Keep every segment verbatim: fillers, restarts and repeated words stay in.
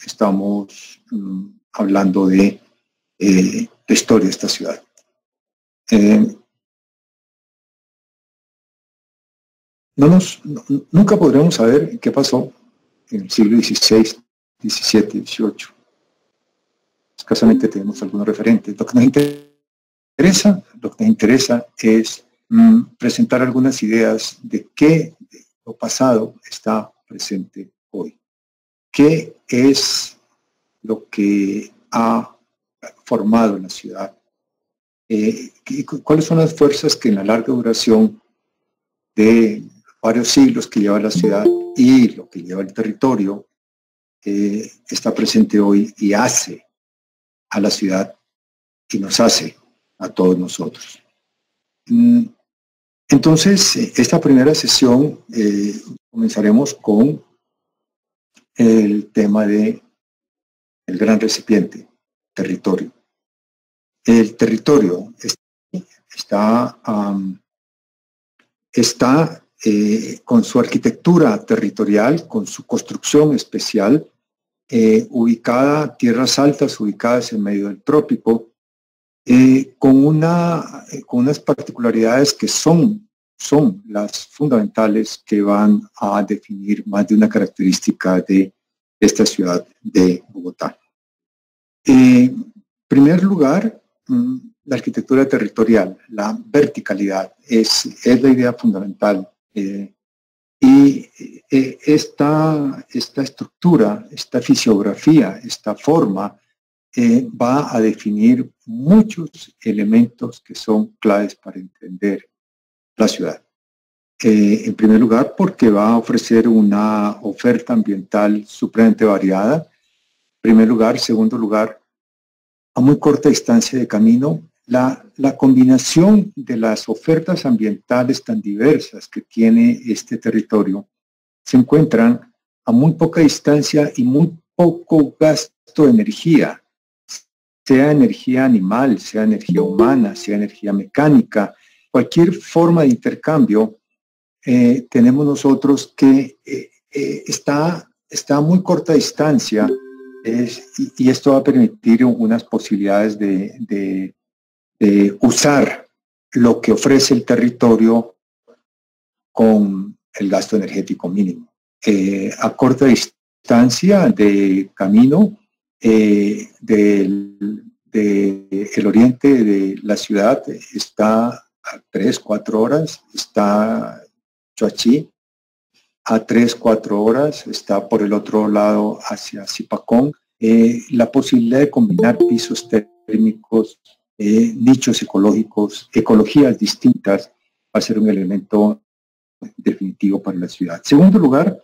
estamos um, hablando de eh, la historia de esta ciudad. Eh, no nos, no, nunca podremos saber qué pasó en el siglo dieciséis, diecisiete, dieciocho. Escasamente tenemos algunos referentes. Lo que nos interesa, lo que nos interesa es mm, presentar algunas ideas de qué de lo pasado está presente hoy. ¿Qué es lo que ha formado la ciudad? Eh, ¿Cuáles son las fuerzas que en la larga duración de varios siglos que lleva la ciudad y lo que lleva el territorio eh, está presente hoy y hace a la ciudad y nos hace a todos nosotros? Entonces, esta primera sesión eh, comenzaremos con el tema de el gran recipiente, territorio. El territorio está, um, está eh, con su arquitectura territorial, con su construcción especial, eh, ubicada, tierras altas ubicadas en medio del trópico, eh, con, una, eh, con unas particularidades que son, son las fundamentales que van a definir más de una característica de esta ciudad de Bogotá. En primer lugar, la arquitectura territorial, la verticalidad, es, es la idea fundamental. Eh, y eh, esta, esta estructura, esta fisiografía, esta forma, eh, va a definir muchos elementos que son claves para entender la ciudad. Eh, en primer lugar, porque va a ofrecer una oferta ambiental supremamente variada. En primer lugar. Segundo lugar, a muy corta distancia de camino, la, la combinación de las ofertas ambientales tan diversas que tiene este territorio se encuentran a muy poca distancia y muy poco gasto de energía, sea energía animal, sea energía humana, sea energía mecánica, cualquier forma de intercambio, eh, tenemos nosotros que eh, eh, está, está a muy corta distancia. Es, y, y esto va a permitir unas posibilidades de, de, de usar lo que ofrece el territorio con el gasto energético mínimo. Eh, a corta distancia de camino eh, del de el oriente de la ciudad está a tres, cuatro horas, está Choachí. A tres, cuatro horas, está por el otro lado hacia Zipacón. Eh, la posibilidad de combinar pisos térmicos, eh, nichos ecológicos, ecologías distintas, va a ser un elemento definitivo para la ciudad. Segundo lugar,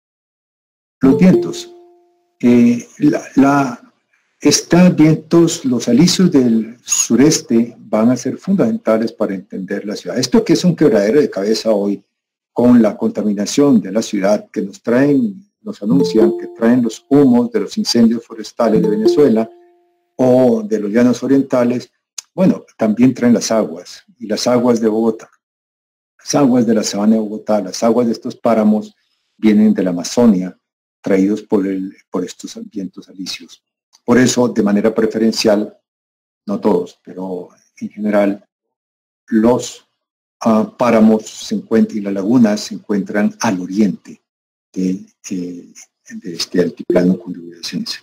los vientos. Eh, la, la, estos vientos, los alisios del sureste van a ser fundamentales para entender la ciudad. Esto que es un quebradero de cabeza hoy, con la contaminación de la ciudad que nos traen, nos anuncian que traen los humos de los incendios forestales de Venezuela o de los llanos orientales, bueno, también traen las aguas, y las aguas de Bogotá, las aguas de la sabana de Bogotá, las aguas de estos páramos vienen de la Amazonia, traídos por, el, por estos vientos alisios. Por eso, de manera preferencial, no todos, pero en general, los Uh, páramos se encuentran y las lagunas se encuentran al oriente de, eh, de este altiplano cundiboyacense.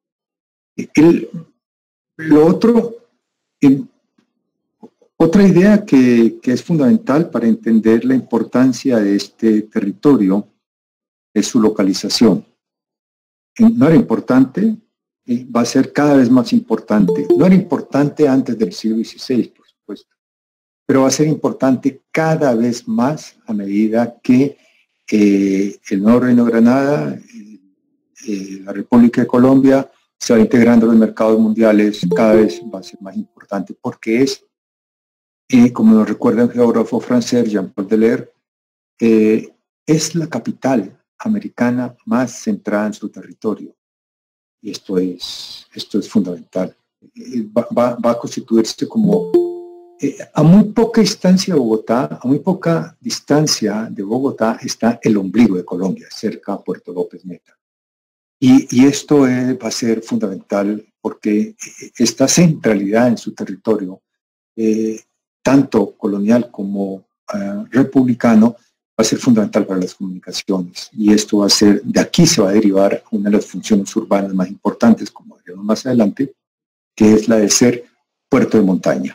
El, lo otro, el, otra idea que, que es fundamental para entender la importancia de este territorio es su localización. No era importante, eh, va a ser cada vez más importante. No era importante antes del siglo dieciséis, por supuesto, pero va a ser importante cada vez más a medida que eh, el nuevo Reino de Granada, eh, eh, la República de Colombia, se va integrando en los mercados mundiales, cada vez va a ser más importante, porque es, eh, como nos recuerda el geógrafo francés Jean-Paul Delerre, eh, es la capital americana más centrada en su territorio. Y esto es, esto es fundamental. Eh, va, va, va a constituirse como Eh, a muy poca distancia de Bogotá, a muy poca distancia de Bogotá está el ombligo de Colombia, cerca a Puerto López Meta. Y, y esto es, va a ser fundamental porque esta centralidad en su territorio, eh, tanto colonial como uh, republicano, va a ser fundamental para las comunicaciones. Y esto va a ser, de aquí se va a derivar una de las funciones urbanas más importantes, como veremos más adelante, que es la de ser puerto de montaña,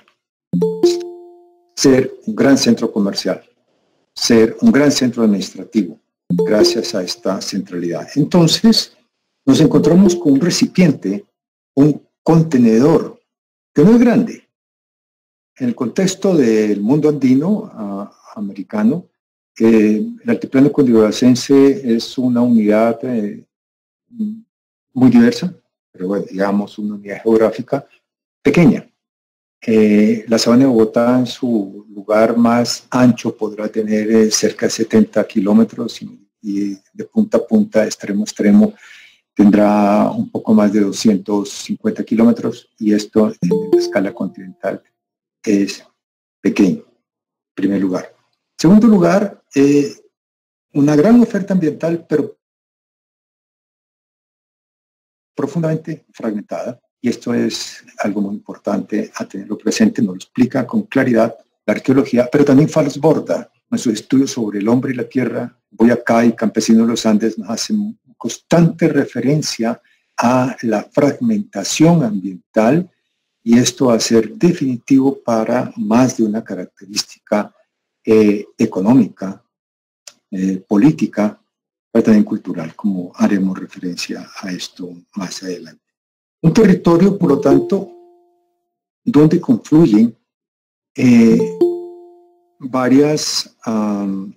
ser un gran centro comercial, ser un gran centro administrativo, gracias a esta centralidad. Entonces, nos encontramos con un recipiente, un contenedor, que no es grande. En el contexto del mundo andino, uh, americano, eh, el altiplano cundiboyacense es una unidad eh, muy diversa, pero bueno, digamos una unidad geográfica pequeña. Eh, la sabana de Bogotá en su lugar más ancho podrá tener eh, cerca de setenta kilómetros y, y de punta a punta, extremo a extremo, tendrá un poco más de doscientos cincuenta kilómetros, y esto en la escala continental es pequeño, en primer lugar. En segundo lugar, eh, una gran oferta ambiental, pero profundamente fragmentada, y esto es algo muy importante a tenerlo presente, nos lo explica con claridad la arqueología, pero también Fals Borda, en sus estudios sobre el hombre y la tierra, Boyacá y Campesinos de los Andes, nos hacen constante referencia a la fragmentación ambiental, y esto va a ser definitivo para más de una característica eh, económica, eh, política, pero también cultural, como haremos referencia a esto más adelante. Un territorio, por lo tanto, donde confluyen eh, varias, um,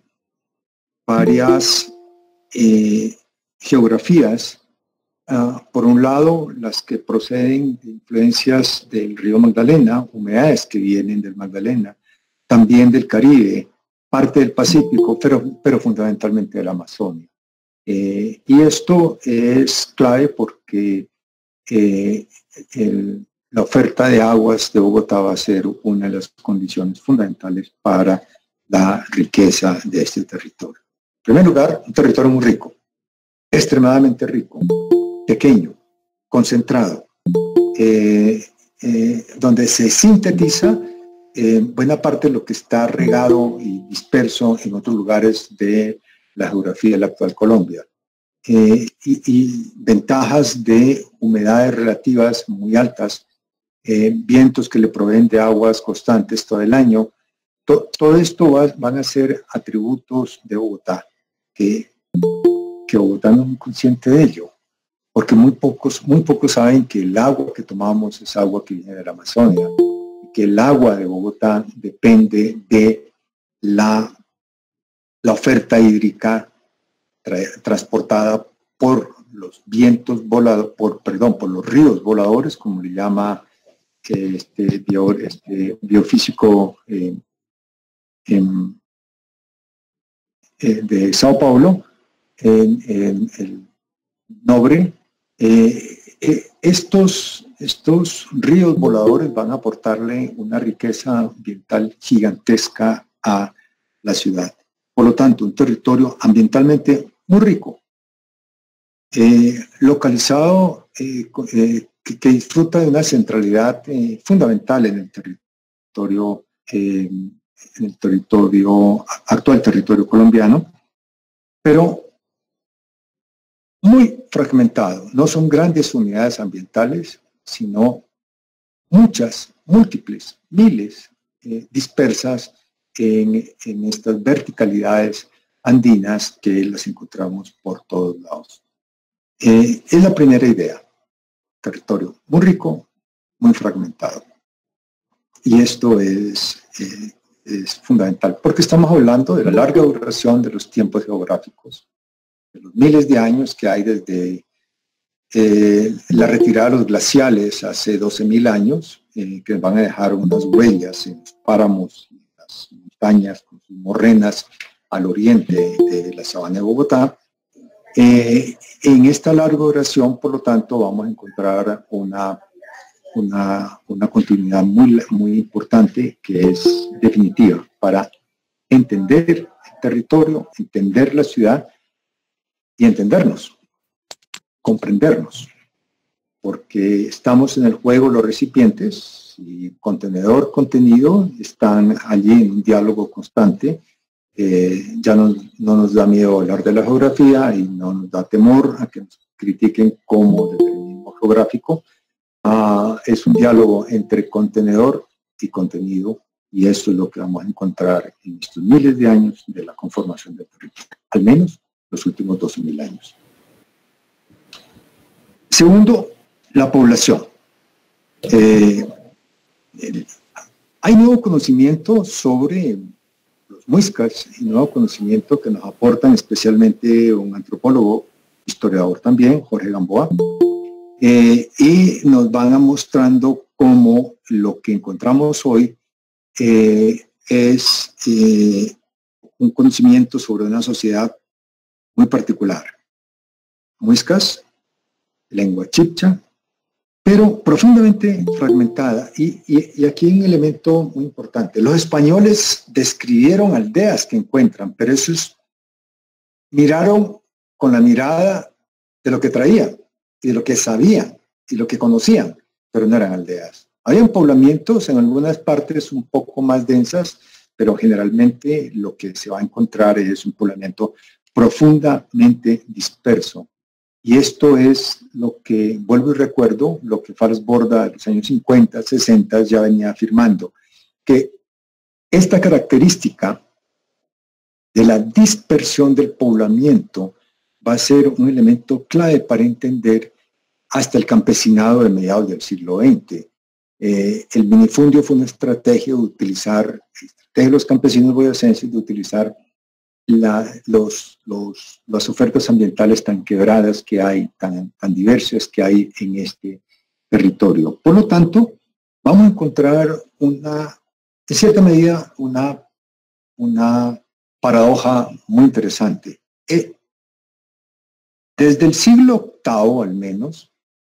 varias eh, geografías. Uh, por un lado, las que proceden de influencias del río Magdalena, humedades que vienen del Magdalena, también del Caribe, parte del Pacífico, pero, pero fundamentalmente de la Amazonia. Eh, y esto es clave porque eh, el, la oferta de aguas de Bogotá va a ser una de las condiciones fundamentales para la riqueza de este territorio. En primer lugar, un territorio muy rico, extremadamente rico, pequeño, concentrado, eh, eh, donde se sintetiza eh, buena parte de lo que está regado y disperso en otros lugares de la geografía de la actual Colombia. Eh, y, y ventajas de humedades relativas muy altas, eh, vientos que le proveen de aguas constantes todo el año. To, todo esto va, van a ser atributos de Bogotá, que, que Bogotá no es muy consciente de ello, porque muy pocos, muy pocos saben que el agua que tomamos es agua que viene de la Amazonia, y que el agua de Bogotá depende de la, la oferta hídrica tra- transportada por los vientos volados, por, perdón, por los ríos voladores, como le llama eh, este, bio, este biofísico eh, en, eh, de Sao Paulo, en, en el Nobre. Eh, eh, estos, estos ríos voladores van a aportarle una riqueza ambiental gigantesca a la ciudad. Por lo tanto, un territorio ambientalmente muy rico, eh, localizado, eh, eh, que, que disfruta de una centralidad eh, fundamental en el territorio, eh, en el territorio, actual territorio colombiano, pero muy fragmentado. No son grandes unidades ambientales, sino muchas, múltiples, miles, eh, dispersas en, en estas verticalidades andinas que las encontramos por todos lados. Eh, es la primera idea. Territorio muy rico, muy fragmentado. Y esto es, eh, es fundamental, porque estamos hablando de la larga duración de los tiempos geográficos, de los miles de años que hay desde eh, la retirada de los glaciales hace doce mil años, eh, que van a dejar unas huellas en los páramos, en las montañas, con sus morrenas al oriente de la sabana de Bogotá. Eh, en esta larga duración, por lo tanto, vamos a encontrar una, una, una continuidad muy, muy importante, que es definitiva para entender el territorio, entender la ciudad y entendernos. comprendernos, porque estamos en el juego los recipientes y contenedor, contenido, están allí en un diálogo constante. Eh, ya no, no nos da miedo hablar de la geografía y no nos da temor a que nos critiquen como determinismo geográfico. Uh, es un diálogo entre contenedor y contenido, y eso es lo que vamos a encontrar en estos miles de años de la conformación del territorio, al menos los últimos doce mil años. Segundo, la población. Eh, el, hay nuevo conocimiento sobre los muiscas y nuevo conocimiento que nos aportan especialmente un antropólogo, historiador también, Jorge Gamboa, eh, y nos van a mostrando cómo lo que encontramos hoy eh, es eh, un conocimiento sobre una sociedad muy particular. Muiscas, lengua chibcha, pero profundamente fragmentada. Y, y, y aquí hay un elemento muy importante. Los españoles describieron aldeas que encuentran, pero esos miraron con la mirada de lo que traían, y de lo que sabían, y lo que conocían, pero no eran aldeas. Habían poblamientos en algunas partes un poco más densas, pero generalmente lo que se va a encontrar es un poblamiento profundamente disperso. Y esto es lo que, vuelvo y recuerdo, lo que Fars Borda en los años cincuenta, sesenta ya venía afirmando, que esta característica de la dispersión del poblamiento va a ser un elemento clave para entender hasta el campesinado de mediados del siglo veinte. Eh, el minifundio fue una estrategia de utilizar, estrategia de los campesinos boyacenses de utilizar La, los, los, las ofertas ambientales tan quebradas que hay, tan, tan diversas que hay en este territorio. Por lo tanto, vamos a encontrar una, en cierta medida, una, una paradoja muy interesante. Eh, desde el siglo octavo, al menos,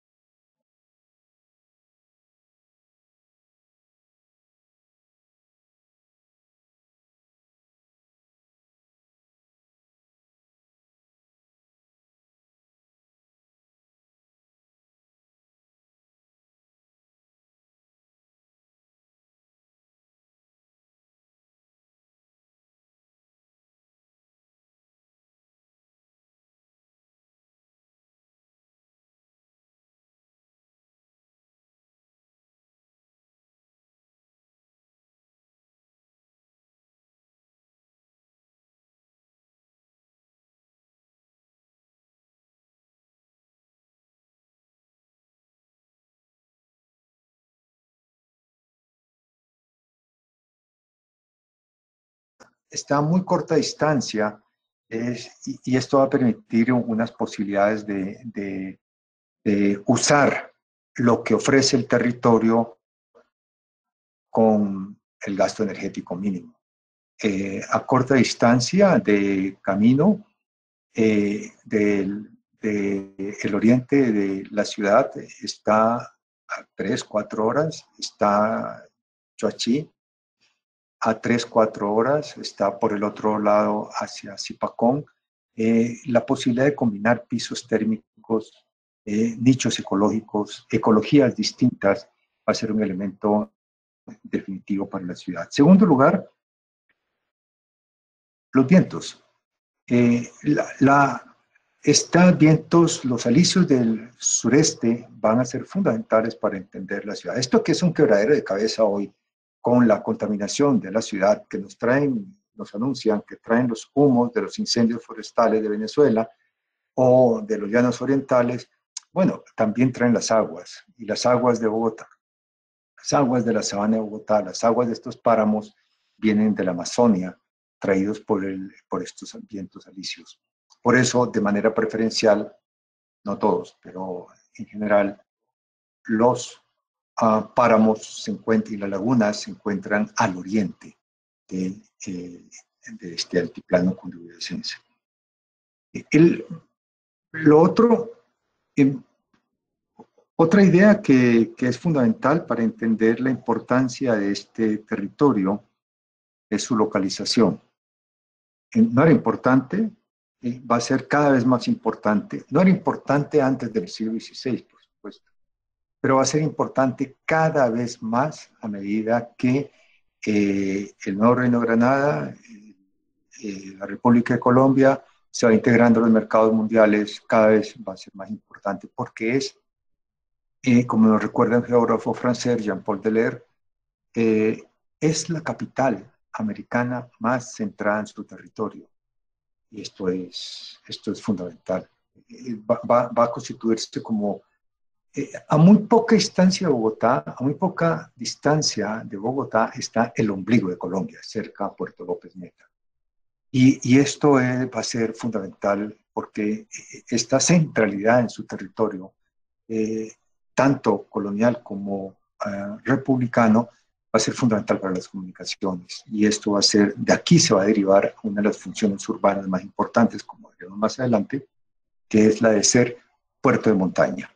está a muy corta distancia es, y, y esto va a permitir unas posibilidades de, de, de usar lo que ofrece el territorio con el gasto energético mínimo. Eh, a corta distancia de camino eh, del de el oriente de la ciudad está a tres, cuatro horas, está Choachí, a tres, cuatro horas, está por el otro lado hacia Zipacón. Eh, la posibilidad de combinar pisos térmicos, eh, nichos ecológicos, ecologías distintas, va a ser un elemento definitivo para la ciudad. Segundo lugar, los vientos. Eh, la, la, estos vientos, los alisios del sureste van a ser fundamentales para entender la ciudad. Esto que es un quebradero de cabeza hoy, con la contaminación de la ciudad que nos traen, nos anuncian que traen los humos de los incendios forestales de Venezuela o de los llanos orientales, bueno, también traen las aguas, y las aguas de Bogotá, las aguas de la sabana de Bogotá, las aguas de estos páramos vienen de la Amazonia, traídos por, el, por estos vientos alisios. Por eso, de manera preferencial, no todos, pero en general, los uh, páramos se encuentran, y las lagunas se encuentran al oriente de, eh, de este altiplano cundiboyacense. El, lo otro, eh, otra idea que, que es fundamental para entender la importancia de este territorio es su localización. No era importante eh, va a ser cada vez más importante. No era importante antes del siglo dieciséis, por supuesto, pero va a ser importante cada vez más a medida que eh, el nuevo Reino de Granada, eh, eh, la República de Colombia, se va integrando a los mercados mundiales, cada vez va a ser más importante porque es, eh, como nos recuerda el geógrafo francés Jean-Paul Deler, eh, es la capital americana más centrada en su territorio. Y esto es, esto es fundamental. Eh, Va, va, va a constituirse como, eh, a muy poca distancia de Bogotá, a muy poca distancia de Bogotá está el ombligo de Colombia, cerca a Puerto López Meta. Y, y esto es, va a ser fundamental porque esta centralidad en su territorio, eh, tanto colonial como uh, republicano, va a ser fundamental para las comunicaciones. Y esto va a ser, de aquí se va a derivar una de las funciones urbanas más importantes, como veremos más adelante, que es la de ser puerto de montaña,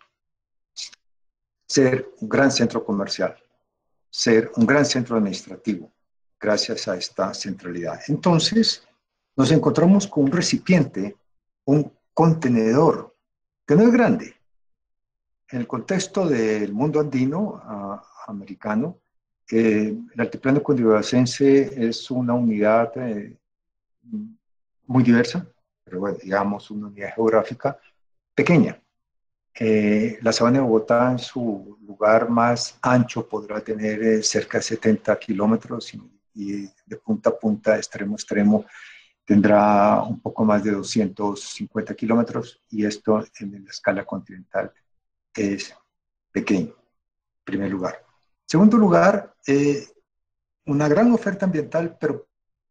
ser un gran centro comercial, ser un gran centro administrativo, gracias a esta centralidad. Entonces, nos encontramos con un recipiente, un contenedor, que no es grande. En el contexto del mundo andino uh, americano, eh, el altiplano cundiboyacense es una unidad eh, muy diversa, pero bueno, digamos una unidad geográfica pequeña. Eh, la sabana de Bogotá en su lugar más ancho podrá tener eh, cerca de setenta kilómetros y, y de punta a punta, de extremo a extremo, tendrá un poco más de doscientos cincuenta kilómetros y esto en la escala continental es pequeño, en primer lugar. Segundo lugar, eh, una gran oferta ambiental, pero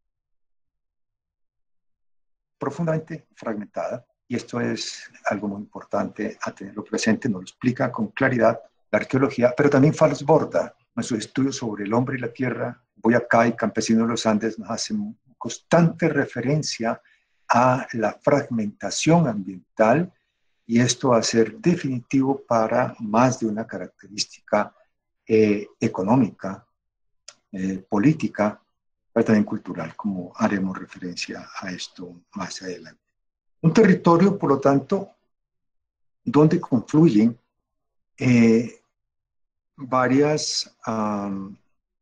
profundamente fragmentada. Y esto es algo muy importante a tenerlo presente, nos lo explica con claridad la arqueología, pero también Falsborda, en sus estudios sobre el hombre y la tierra, Boyacá y Campesino de los Andes, nos hacen constante referencia a la fragmentación ambiental y esto va a ser definitivo para más de una característica eh, económica, eh, política, pero también cultural, como haremos referencia a esto más adelante. Un territorio, por lo tanto, donde confluyen eh, varias, um,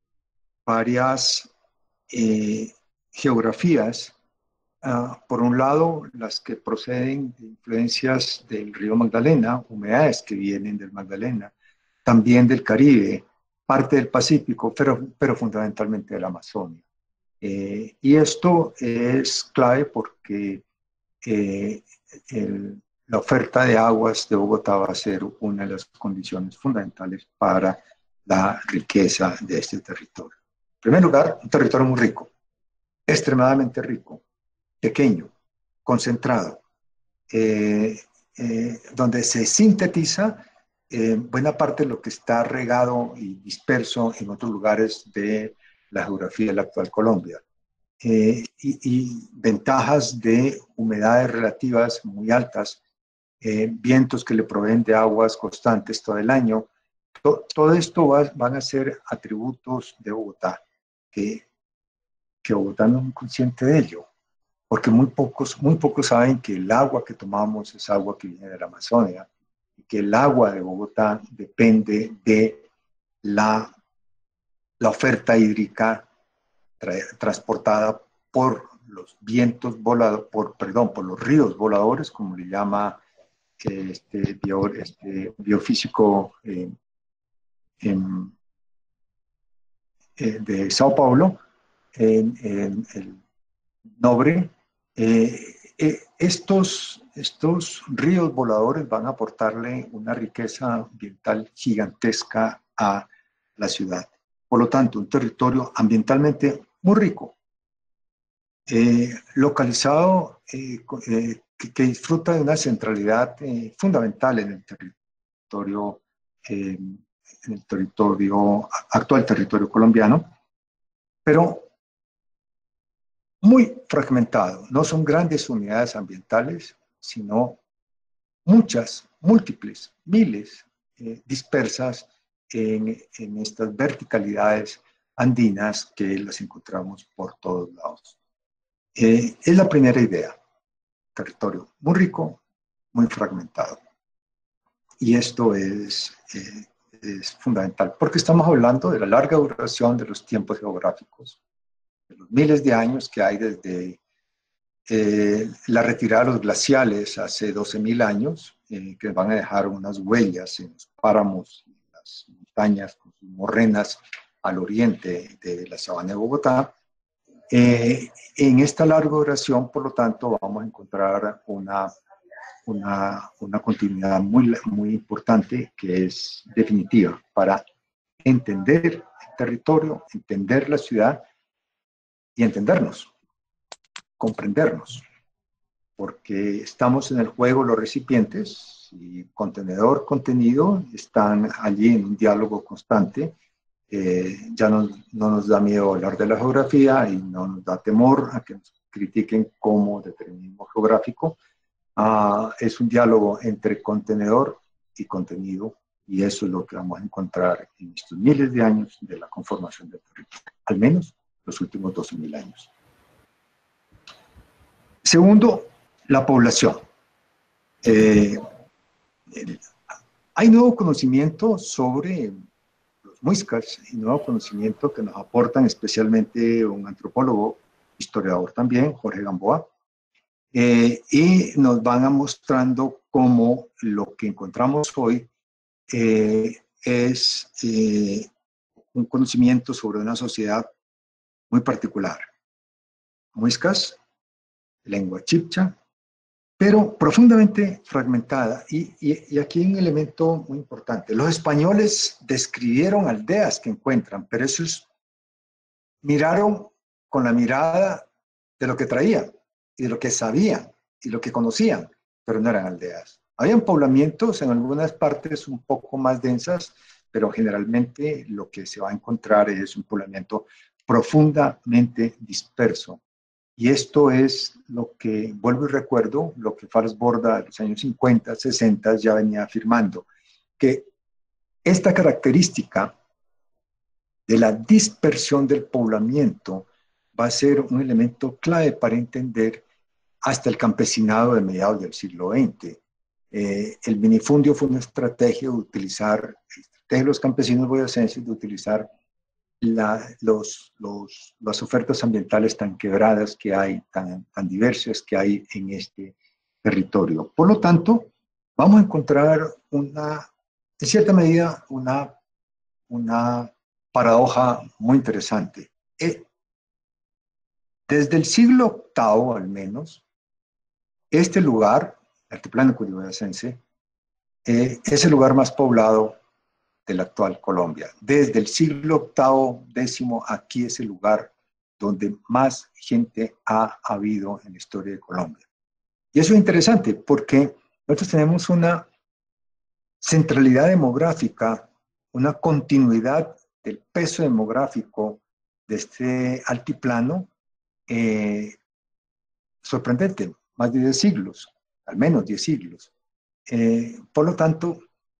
varias eh, geografías. Uh, por un lado, las que proceden de influencias del río Magdalena, humedades que vienen del Magdalena, también del Caribe, parte del Pacífico, pero, pero fundamentalmente de la Amazonia. Eh, y esto es clave porque eh, el, la oferta de aguas de Bogotá va a ser una de las condiciones fundamentales para la riqueza de este territorio. En primer lugar, un territorio muy rico, extremadamente rico, pequeño, concentrado, eh, eh, donde se sintetiza eh, buena parte de lo que está regado y disperso en otros lugares de la geografía de la actual Colombia. Eh, y, y ventajas de humedades relativas muy altas, eh, vientos que le proveen de aguas constantes todo el año. To, todo esto va, van a ser atributos de Bogotá, que, que Bogotá no es consciente de ello, porque muy pocos, muy pocos saben que el agua que tomamos es agua que viene de la Amazonia, y que el agua de Bogotá depende de la, la oferta hídrica tra- transportada por los vientos volados, por, perdón, por los ríos voladores, como le llama eh, este, bio, este biofísico eh, en, eh, de Sao Paulo, en, en el Nobre. Eh, eh, estos, estos ríos voladores van a aportarle una riqueza ambiental gigantesca a la ciudad. Por lo tanto, un territorio ambientalmente muy rico, eh, localizado, eh, eh, que, que, disfruta de una centralidad eh, fundamental en el territorio, eh, en el territorio, actual territorio colombiano, pero muy fragmentado. No son grandes unidades ambientales, sino muchas, múltiples, miles eh, dispersas en, en estas verticalidades andinas que las encontramos por todos lados. Eh, es la primera idea. territorio muy rico, muy fragmentado. Y esto es, eh, es fundamental, porque estamos hablando de la larga duración de los tiempos geográficos, de los miles de años que hay desde eh, la retirada de los glaciales hace doce mil años, eh, que van a dejar unas huellas en los páramos, en las montañas, con sus morrenas al oriente de la sabana de Bogotá. Eh, en esta larga duración, por lo tanto, vamos a encontrar una, una, una continuidad muy, muy importante que es definitiva para entender el territorio, entender la ciudad y entendernos, comprendernos, porque estamos en el juego los recipientes y contenedor, contenido, están allí en un diálogo constante. Eh, ya no, no nos da miedo hablar de la geografía y no nos da temor a que nos critiquen como determinismo geográfico. Uh, es un diálogo entre contenedor y contenido, y eso es lo que vamos a encontrar en estos miles de años de la conformación del territorio, al menos los últimos doce mil años. Segundo, la población. Eh, hay nuevo conocimiento sobre los muiscas y nuevo conocimiento que nos aportan especialmente un antropólogo, historiador también, Jorge Gamboa, eh, y nos van a mostrando cómo lo que encontramos hoy eh, es eh, un conocimiento sobre una sociedad muy particular. Muiscas, lengua chibcha, pero profundamente fragmentada. Y, y, y aquí hay un elemento muy importante. Los españoles describieron aldeas que encuentran, pero esos miraron con la mirada de lo que traían y de lo que sabían y lo que conocían, pero no eran aldeas. Habían poblamientos en algunas partes un poco más densas, pero generalmente lo que se va a encontrar es un poblamiento profundamente disperso. Y esto es lo que, vuelvo y recuerdo, lo que Fars Borda en los años cincuenta, sesenta ya venía afirmando, que esta característica de la dispersión del poblamiento va a ser un elemento clave para entender hasta el campesinado de mediados del siglo veinte. Eh, el minifundio fue una estrategia de utilizar, estrategia de los campesinos boyacenses de utilizar La, los, los, las ofertas ambientales tan quebradas que hay, tan, tan diversas que hay en este territorio. Por lo tanto, vamos a encontrar una, en cierta medida, una, una paradoja muy interesante. Eh, desde el siglo octavo, al menos, este lugar, el altiplano cundiboyacense, eh, es el lugar más poblado de la actual Colombia. Desde el siglo octavo, décimo, aquí es el lugar donde más gente ha habido en la historia de Colombia. Y eso es interesante porque nosotros tenemos una centralidad demográfica, una continuidad del peso demográfico de este altiplano eh, sorprendente, más de diez siglos, al menos diez siglos. Eh, por lo tanto,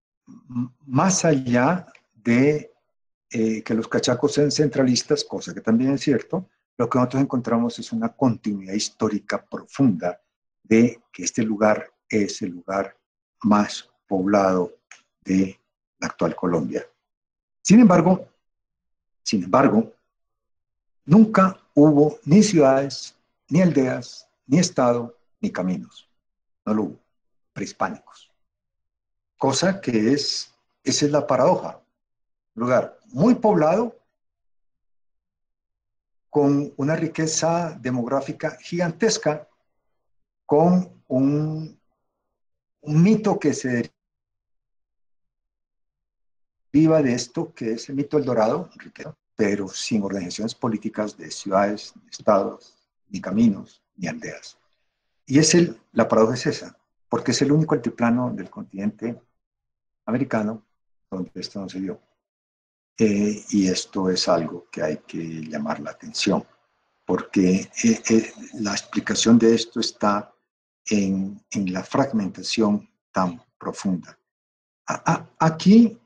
más allá de eh, que los cachacos sean centralistas, cosa que también es cierto, lo que nosotros encontramos es una continuidad histórica profunda de que este lugar es el lugar más poblado de la actual Colombia. Sin embargo, sin embargo, nunca hubo ni ciudades, ni aldeas, ni estado, ni caminos. No lo hubo, prehispánicos. Cosa que es, esa es la paradoja. Un lugar muy poblado, con una riqueza demográfica gigantesca, con un, un mito que se deriva de esto, que es el mito del Dorado, pero sin organizaciones políticas de ciudades, de estados, ni caminos, ni aldeas. Y es el, la paradoja es esa, porque es el único altiplano del continente americano donde esto no se dio. Eh, y esto es algo que hay que llamar la atención, porque eh, eh, la explicación de esto está en, en la fragmentación tan profunda. A, a, aquí,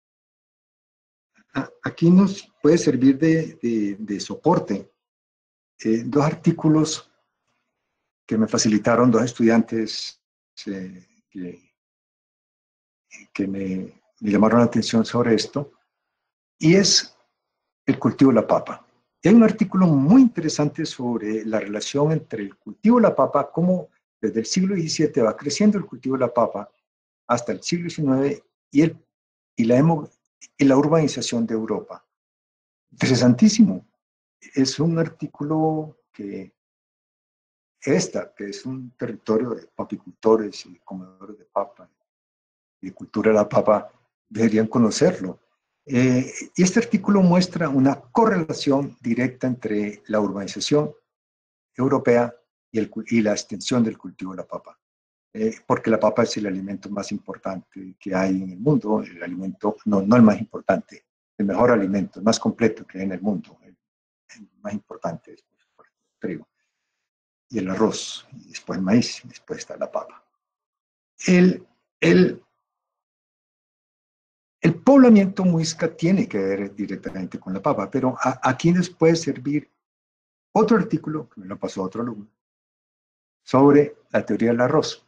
a, aquí nos puede servir de, de, de soporte eh, dos artículos que me facilitaron dos estudiantes eh, que, que me, me llamaron la atención sobre esto, y es el cultivo de la papa. Y hay un artículo muy interesante sobre la relación entre el cultivo de la papa, cómo desde el siglo diecisiete va creciendo el cultivo de la papa hasta el siglo diecinueve y, el, y, la, emo, y la urbanización de Europa. Interesantísimo. Es un artículo que esta, que es un territorio de papicultores y comedores de papa, y de cultura de la papa, deberían conocerlo. Eh, y este artículo muestra una correlación directa entre la urbanización europea y, el, y la extensión del cultivo de la papa. Eh, porque la papa es el alimento más importante que hay en el mundo, el alimento, no, no el más importante, el mejor alimento, el más completo que hay en el mundo, el, el más importante es el trigo y el arroz, y después el maíz, y después está la papa. El, el, el poblamiento muisca tiene que ver directamente con la papa, pero a, aquí les puede servir otro artículo, que me lo pasó otro alumno, sobre la teoría del arroz.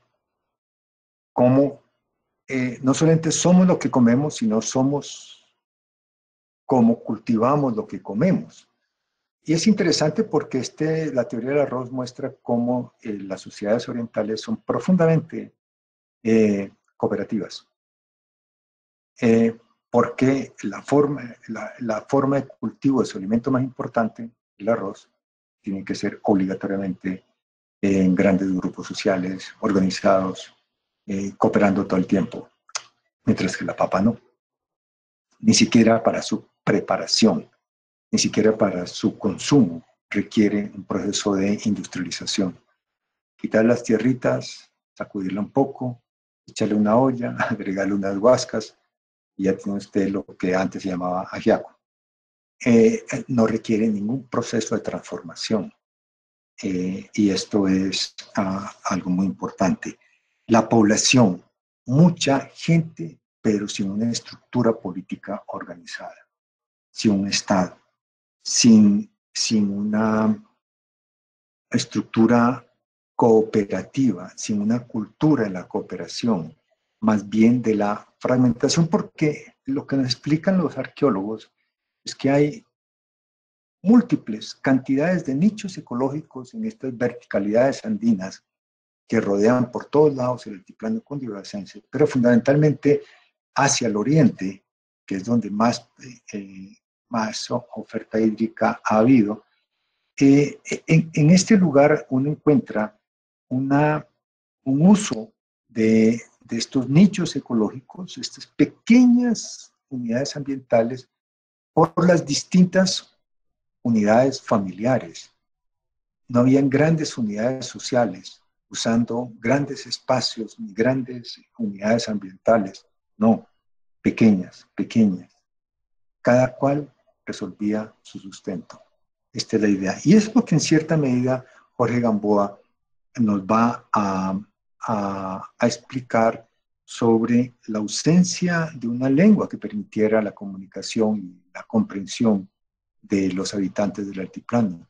Cómo eh, no solamente somos lo que comemos, sino somos cómo cultivamos lo que comemos. Y es interesante porque este, la teoría del arroz muestra cómo eh, las sociedades orientales son profundamente eh, cooperativas. Eh, porque la forma, la, la forma de cultivo de su alimento más importante, el arroz, tiene que ser obligatoriamente en grandes grupos sociales, organizados, eh, cooperando todo el tiempo, mientras que la papa no, ni siquiera para su preparación, ni siquiera para su consumo requiere un proceso de industrialización. Quitar las tierritas, sacudirla un poco, echarle una olla, agregarle unas guascas, y ya tiene usted lo que antes se llamaba ajiaco. Eh, no requiere ningún proceso de transformación. Eh, y esto es uh, algo muy importante. La población, mucha gente, pero sin una estructura política organizada, sin un Estado, sin, sin una estructura cooperativa, sin una cultura de la cooperación, más bien de la fragmentación, porque lo que nos explican los arqueólogos es que hay múltiples cantidades de nichos ecológicos en estas verticalidades andinas que rodean por todos lados el altiplano cundiboyacense, pero fundamentalmente hacia el oriente, que es donde más, eh, más oferta hídrica ha habido. Eh, en, en este lugar uno encuentra una, un uso de, de estos nichos ecológicos, estas pequeñas unidades ambientales, por las distintas unidades familiares. No habían grandes unidades sociales usando grandes espacios ni grandes unidades ambientales. No, pequeñas, pequeñas. Cada cual resolvía su sustento. Esta es la idea. Y es lo que en cierta medida Jorge Gamboa nos va a, a, a explicar sobre la ausencia de una lengua que permitiera la comunicación y la comprensión de los habitantes del altiplano.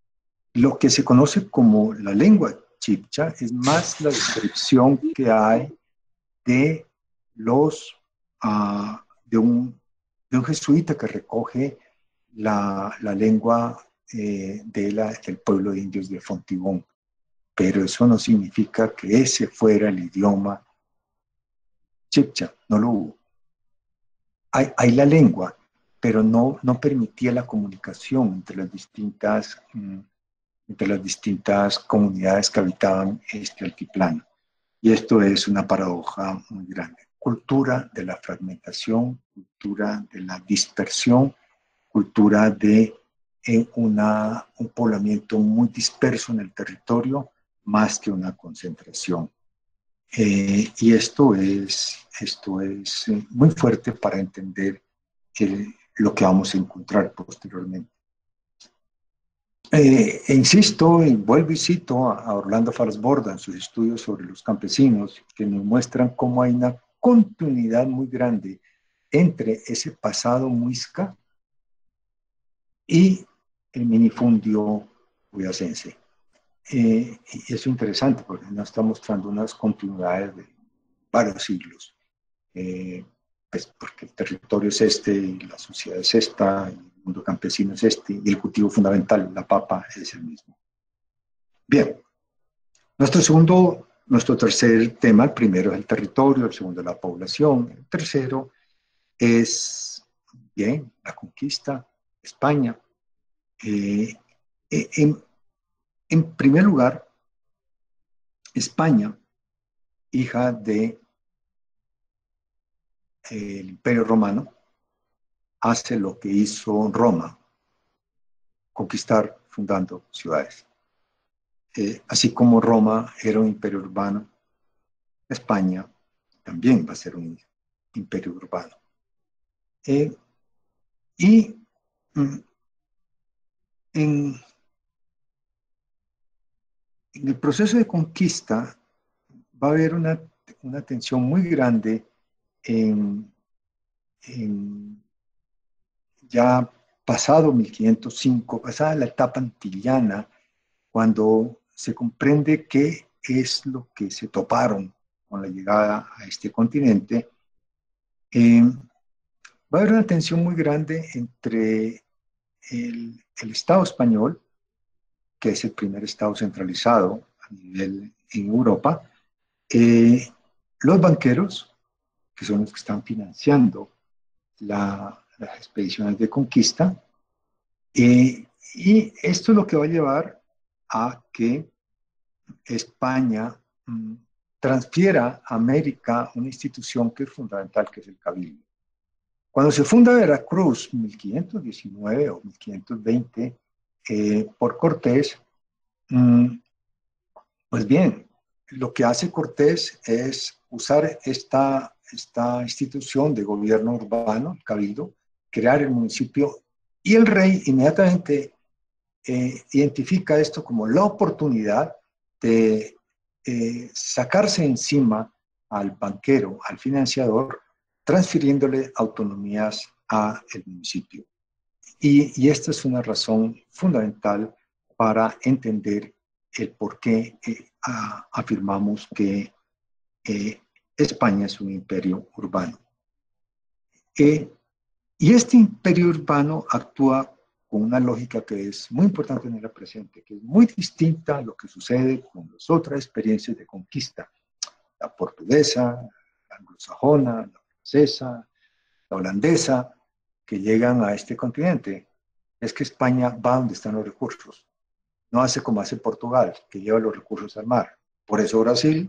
Lo que se conoce como la lengua chibcha es más la descripción que hay de los uh, de, un, de un jesuita que recoge la, la lengua eh, de la, del pueblo de indios de Fontibón, pero eso no significa que ese fuera el idioma chibcha, no lo hubo. Hay, hay la lengua, pero no, no permitía la comunicación entre las distintas mm, entre las distintas comunidades que habitaban este altiplano. Y esto es una paradoja muy grande. Cultura de la fragmentación, cultura de la dispersión, cultura de eh, una, un poblamiento muy disperso en el territorio, más que una concentración. Eh, y esto es, esto es eh, muy fuerte para entender el, lo que vamos a encontrar posteriormente. Eh, e insisto y vuelvo y cito a, a Orlando Falsborda en sus estudios sobre los campesinos, que nos muestran cómo hay una continuidad muy grande entre ese pasado muisca y el minifundio boyacense. Eh, y es interesante porque nos está mostrando unas continuidades de varios siglos. Eh, pues porque el territorio es este, y la sociedad es esta, y el mundo campesino es este, y el cultivo fundamental, la papa, es el mismo. Bien, nuestro segundo, nuestro tercer tema, el primero es el territorio, el segundo es la población, el tercero es, bien, la conquista, España. Eh, eh, en, en primer lugar, España, hija del de, eh, Imperio Romano, hace lo que hizo Roma, conquistar fundando ciudades. Eh, así como Roma era un imperio urbano, España también va a ser un imperio urbano. Eh, y mm, en, en, el proceso de conquista va a haber una, una tensión muy grande en, en ya pasado mil quinientos cinco, pasada la etapa antillana, cuando se comprende qué es lo que se toparon con la llegada a este continente. Eh, va a haber una tensión muy grande entre el, el Estado español, que es el primer Estado centralizado a nivel en Europa, eh, los banqueros, que son los que están financiando la, las expediciones de conquista, eh, y esto es lo que va a llevar a que España mmm, transfiera a América una institución que es fundamental, que es el Cabildo. Cuando se funda Veracruz, mil quinientos diecinueve o mil quinientos veinte, eh, por Cortés, mmm, pues bien, lo que hace Cortés es usar esta, esta institución de gobierno urbano, el Cabildo, crear el municipio, y el rey inmediatamente eh, identifica esto como la oportunidad de eh, sacarse encima al banquero, al financiador, transfiriéndole autonomías al municipio. Y, y esta es una razón fundamental para entender el por qué eh, a, afirmamos que eh, España es un imperio urbano. Eh, y este imperio urbano actúa con una lógica que es muy importante tenerla presente, que es muy distinta a lo que sucede con las otras experiencias de conquista, la portuguesa, la anglosajona, la francesa, la holandesa, que llegan a este continente. Es que España va donde están los recursos, no hace como hace Portugal, que lleva los recursos al mar. Por eso Brasil,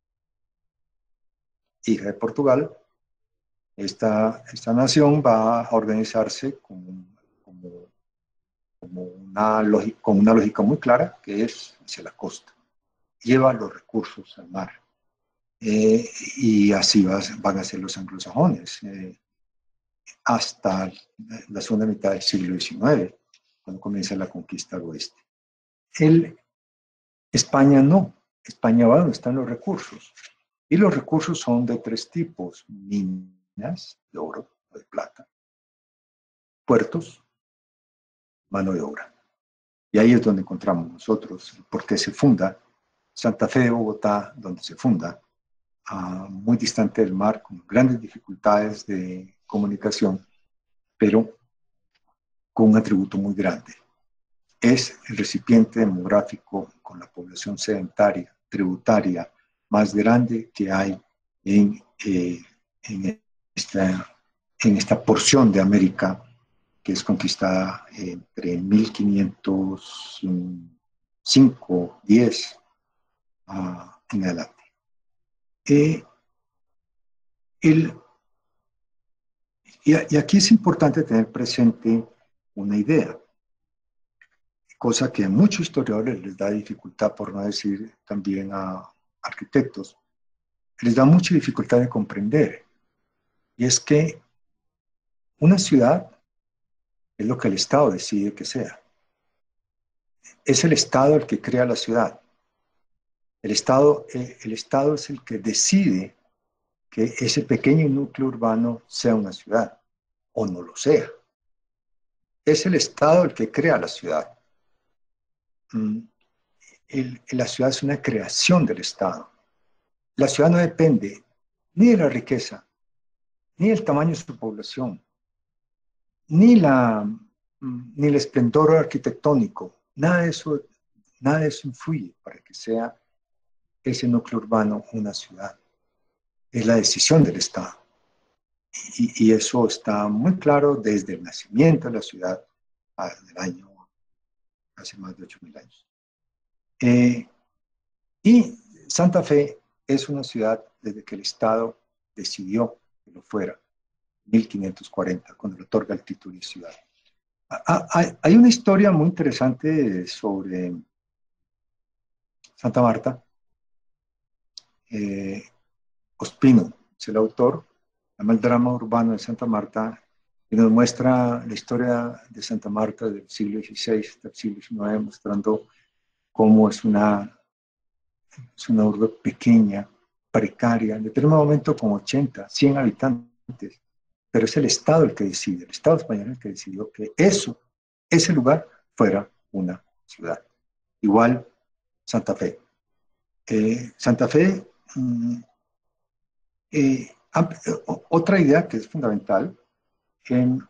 hija de Portugal, esta, esta nación va a organizarse como, como, como una lógica, con una lógica muy clara, que es hacia la costa. Lleva los recursos al mar. Eh, y así va, van a ser los anglosajones, eh, hasta la segunda mitad del siglo diecinueve, cuando comienza la conquista al oeste. El, España no. España va donde están los recursos. Y los recursos son de tres tipos: minas de oro o de plata, puertos, mano de obra. Y ahí es donde encontramos nosotros por qué se funda Santa Fe de Bogotá, donde se funda, uh, muy distante del mar, con grandes dificultades de comunicación, pero con un atributo muy grande. Es el recipiente demográfico con la población sedentaria, tributaria, más grande que hay en, eh, en, esta, en esta porción de América que es conquistada entre mil quinientos cinco, diez uh, en adelante. Eh, el, y, y aquí es importante tener presente una idea, cosa que a muchos historiadores les da dificultad, por no decir también a arquitectos, les da mucha dificultad de comprender. Y es que una ciudad es lo que el Estado decide que sea. Es el Estado el que crea la ciudad. El Estado, eh, el Estado es el que decide que ese pequeño núcleo urbano sea una ciudad o no lo sea. Es el Estado el que crea la ciudad. Mm. el, la ciudad es una creación del Estado. La ciudad no depende ni de la riqueza, ni del tamaño de su población, ni, la, ni el esplendor arquitectónico. Nada de eso, nada de eso influye para que sea ese núcleo urbano una ciudad. Es la decisión del Estado. Y, y eso está muy claro desde el nacimiento de la ciudad del año, hace más de ocho mil años. Eh, y Santa Fe es una ciudad desde que el Estado decidió que lo fuera, mil quinientos cuarenta, cuando le otorga el título de ciudad. Hay, hay una historia muy interesante sobre Santa Marta. Eh, Ospino es el autor, llama El drama urbano de Santa Marta, y nos muestra la historia de Santa Marta del siglo dieciséis, del siglo diecinueve, mostrando cómo es una, es una urbe pequeña, precaria, en determinado momento con ochenta, cien habitantes, pero es el Estado el que decide, el Estado español el que decidió que eso, ese lugar fuera una ciudad. Igual Santa Fe. Eh, Santa Fe, mmm, eh, otra idea que es fundamental, en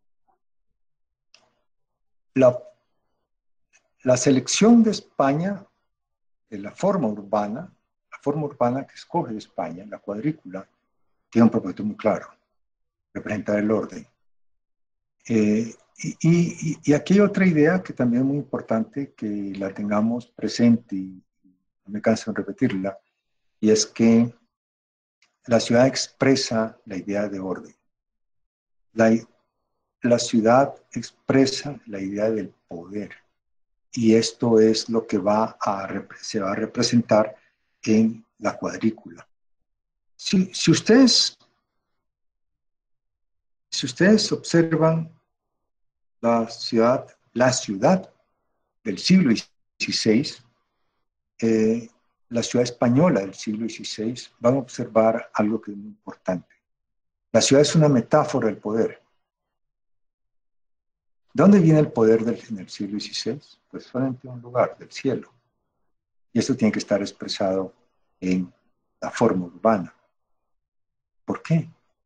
la, la selección de España, de la forma urbana, la forma urbana que escoge España, la cuadrícula, tiene un propósito muy claro, representar el orden. Eh, y, y, y aquí hay otra idea que también es muy importante que la tengamos presente, y no me canso de repetirla, y es que la ciudad expresa la idea de orden. La, la ciudad expresa la idea del poder. Y esto es lo que va a, se va a representar en la cuadrícula. Si, si, ustedes, si ustedes observan la ciudad, la ciudad del siglo dieciséis, eh, la ciudad española del siglo dieciséis, van a observar algo que es muy importante. La ciudad es una metáfora del poder. ¿De dónde viene el poder del, en el siglo dieciséis? Pues solamente un lugar, del cielo. Y esto tiene que estar expresado en la forma urbana. ¿Por qué?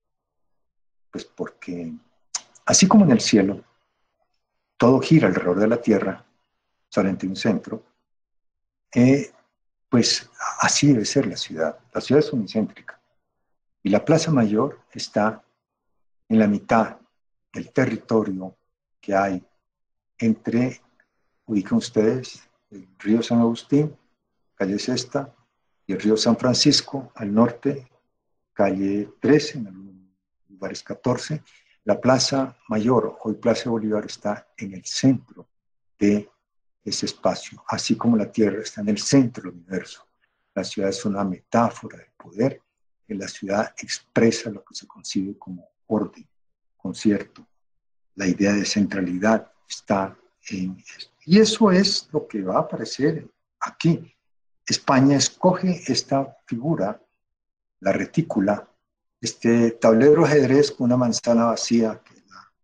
Pues porque, así como en el cielo, todo gira alrededor de la Tierra, solamente un centro, eh, pues así debe ser la ciudad. La ciudad es unicéntrica. Y la Plaza Mayor está en la mitad del territorio que hay entre, ubican ustedes, el río San Agustín, calle Sexta, y el río San Francisco al norte, calle trece, en algunos lugares catorce. La Plaza Mayor, hoy Plaza Bolívar, está en el centro de ese espacio, así como la Tierra está en el centro del universo. La ciudad es una metáfora del poder, que la ciudad expresa lo que se concibe como orden, concierto. La idea de centralidad está en esto. Y eso es lo que va a aparecer aquí. España escoge esta figura, la retícula, este tablero ajedrez con una manzana vacía, que es la,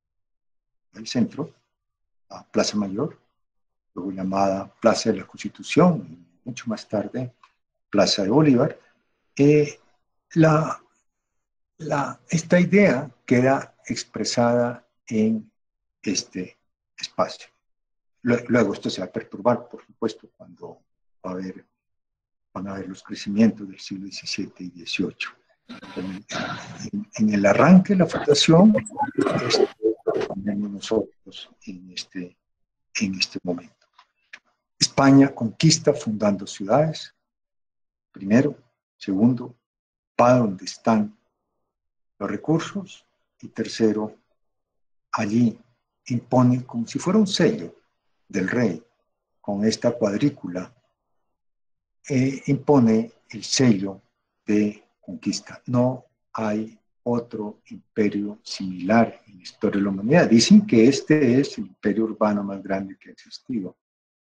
el centro, la Plaza Mayor, luego llamada Plaza de la Constitución, y mucho más tarde Plaza de Bolívar. Eh, la, la, esta idea queda expresada en este espacio. Luego esto se va a perturbar, por supuesto, cuando va a haber, van a haber los crecimientos del siglo diecisiete y dieciocho. En, en, en el arranque de la fundación, esto tenemos nosotros en este, en este momento. España conquista fundando ciudades, primero. Segundo, va donde están los recursos. Y tercero, allí impone, como si fuera un sello del rey, con esta cuadrícula, eh, impone el sello de conquista. No hay otro imperio similar en la historia de la humanidad. Dicen que este es el imperio urbano más grande que ha existido.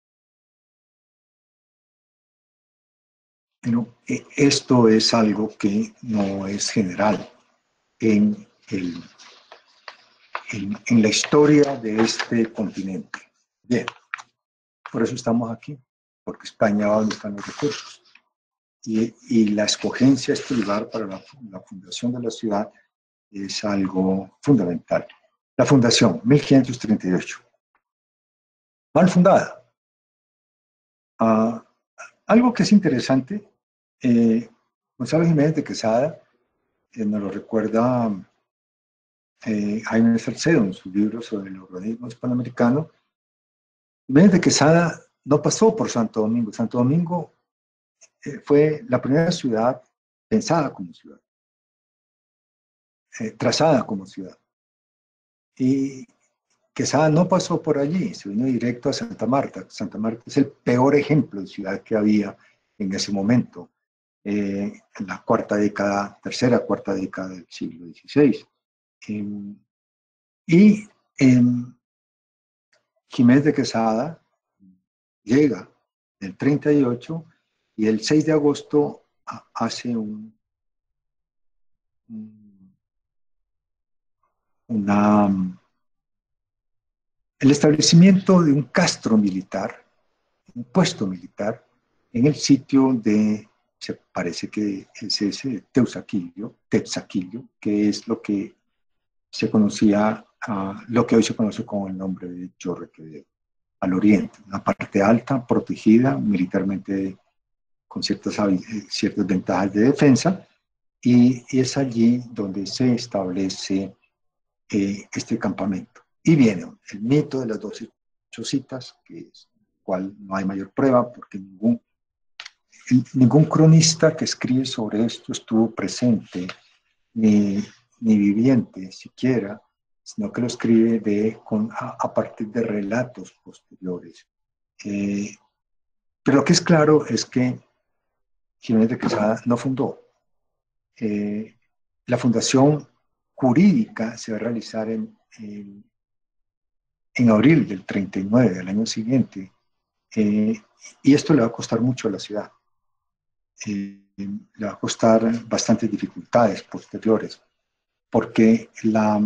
Pero eh, esto es algo que no es general en, el, en, en la historia de este continente. Bien, por eso estamos aquí, porque España va donde están los recursos. Y, y la escogencia de este lugar para la, la fundación de la ciudad es algo fundamental. La fundación, mil quinientos treinta y ocho. Mal fundada. Uh, algo que es interesante, eh, Gonzalo Jiménez de Quesada, eh, nos lo recuerda eh, Jaime Salcedo en su libro sobre el organismo hispanoamericano. Jiménez de Quesada no pasó por Santo Domingo. Santo Domingo eh, fue la primera ciudad pensada como ciudad, eh, trazada como ciudad. Y Quesada no pasó por allí, se vino directo a Santa Marta. Santa Marta es el peor ejemplo de ciudad que había en ese momento, eh, en la cuarta década, tercera, cuarta década del siglo dieciséis. Eh, y eh, Jiménez de Quesada llega el treinta y ocho y el seis de agosto hace un, un, una, el establecimiento de un castro militar, un puesto militar, en el sitio de, se parece que es ese Teusaquillo, Tepsaquillo, que es lo que se conocía, uh, lo que hoy se conoce con el nombre de Chorre Quevedo, al oriente, una parte alta, protegida militarmente con ciertas, ciertas ventajas de defensa, y, y es allí donde se establece eh, este campamento. Y viene el mito de las doce chocitas, que es cual no hay mayor prueba, porque ningún, ningún cronista que escribe sobre esto estuvo presente, ni, ni viviente siquiera, sino que lo escribe de, con, a, a partir de relatos posteriores. Eh, pero lo que es claro es que Jiménez de Quesada no fundó. Eh, la fundación jurídica se va a realizar en, en, en abril del treinta y nueve, del año siguiente, eh, y esto le va a costar mucho a la ciudad. Eh, le va a costar bastantes dificultades posteriores, porque la,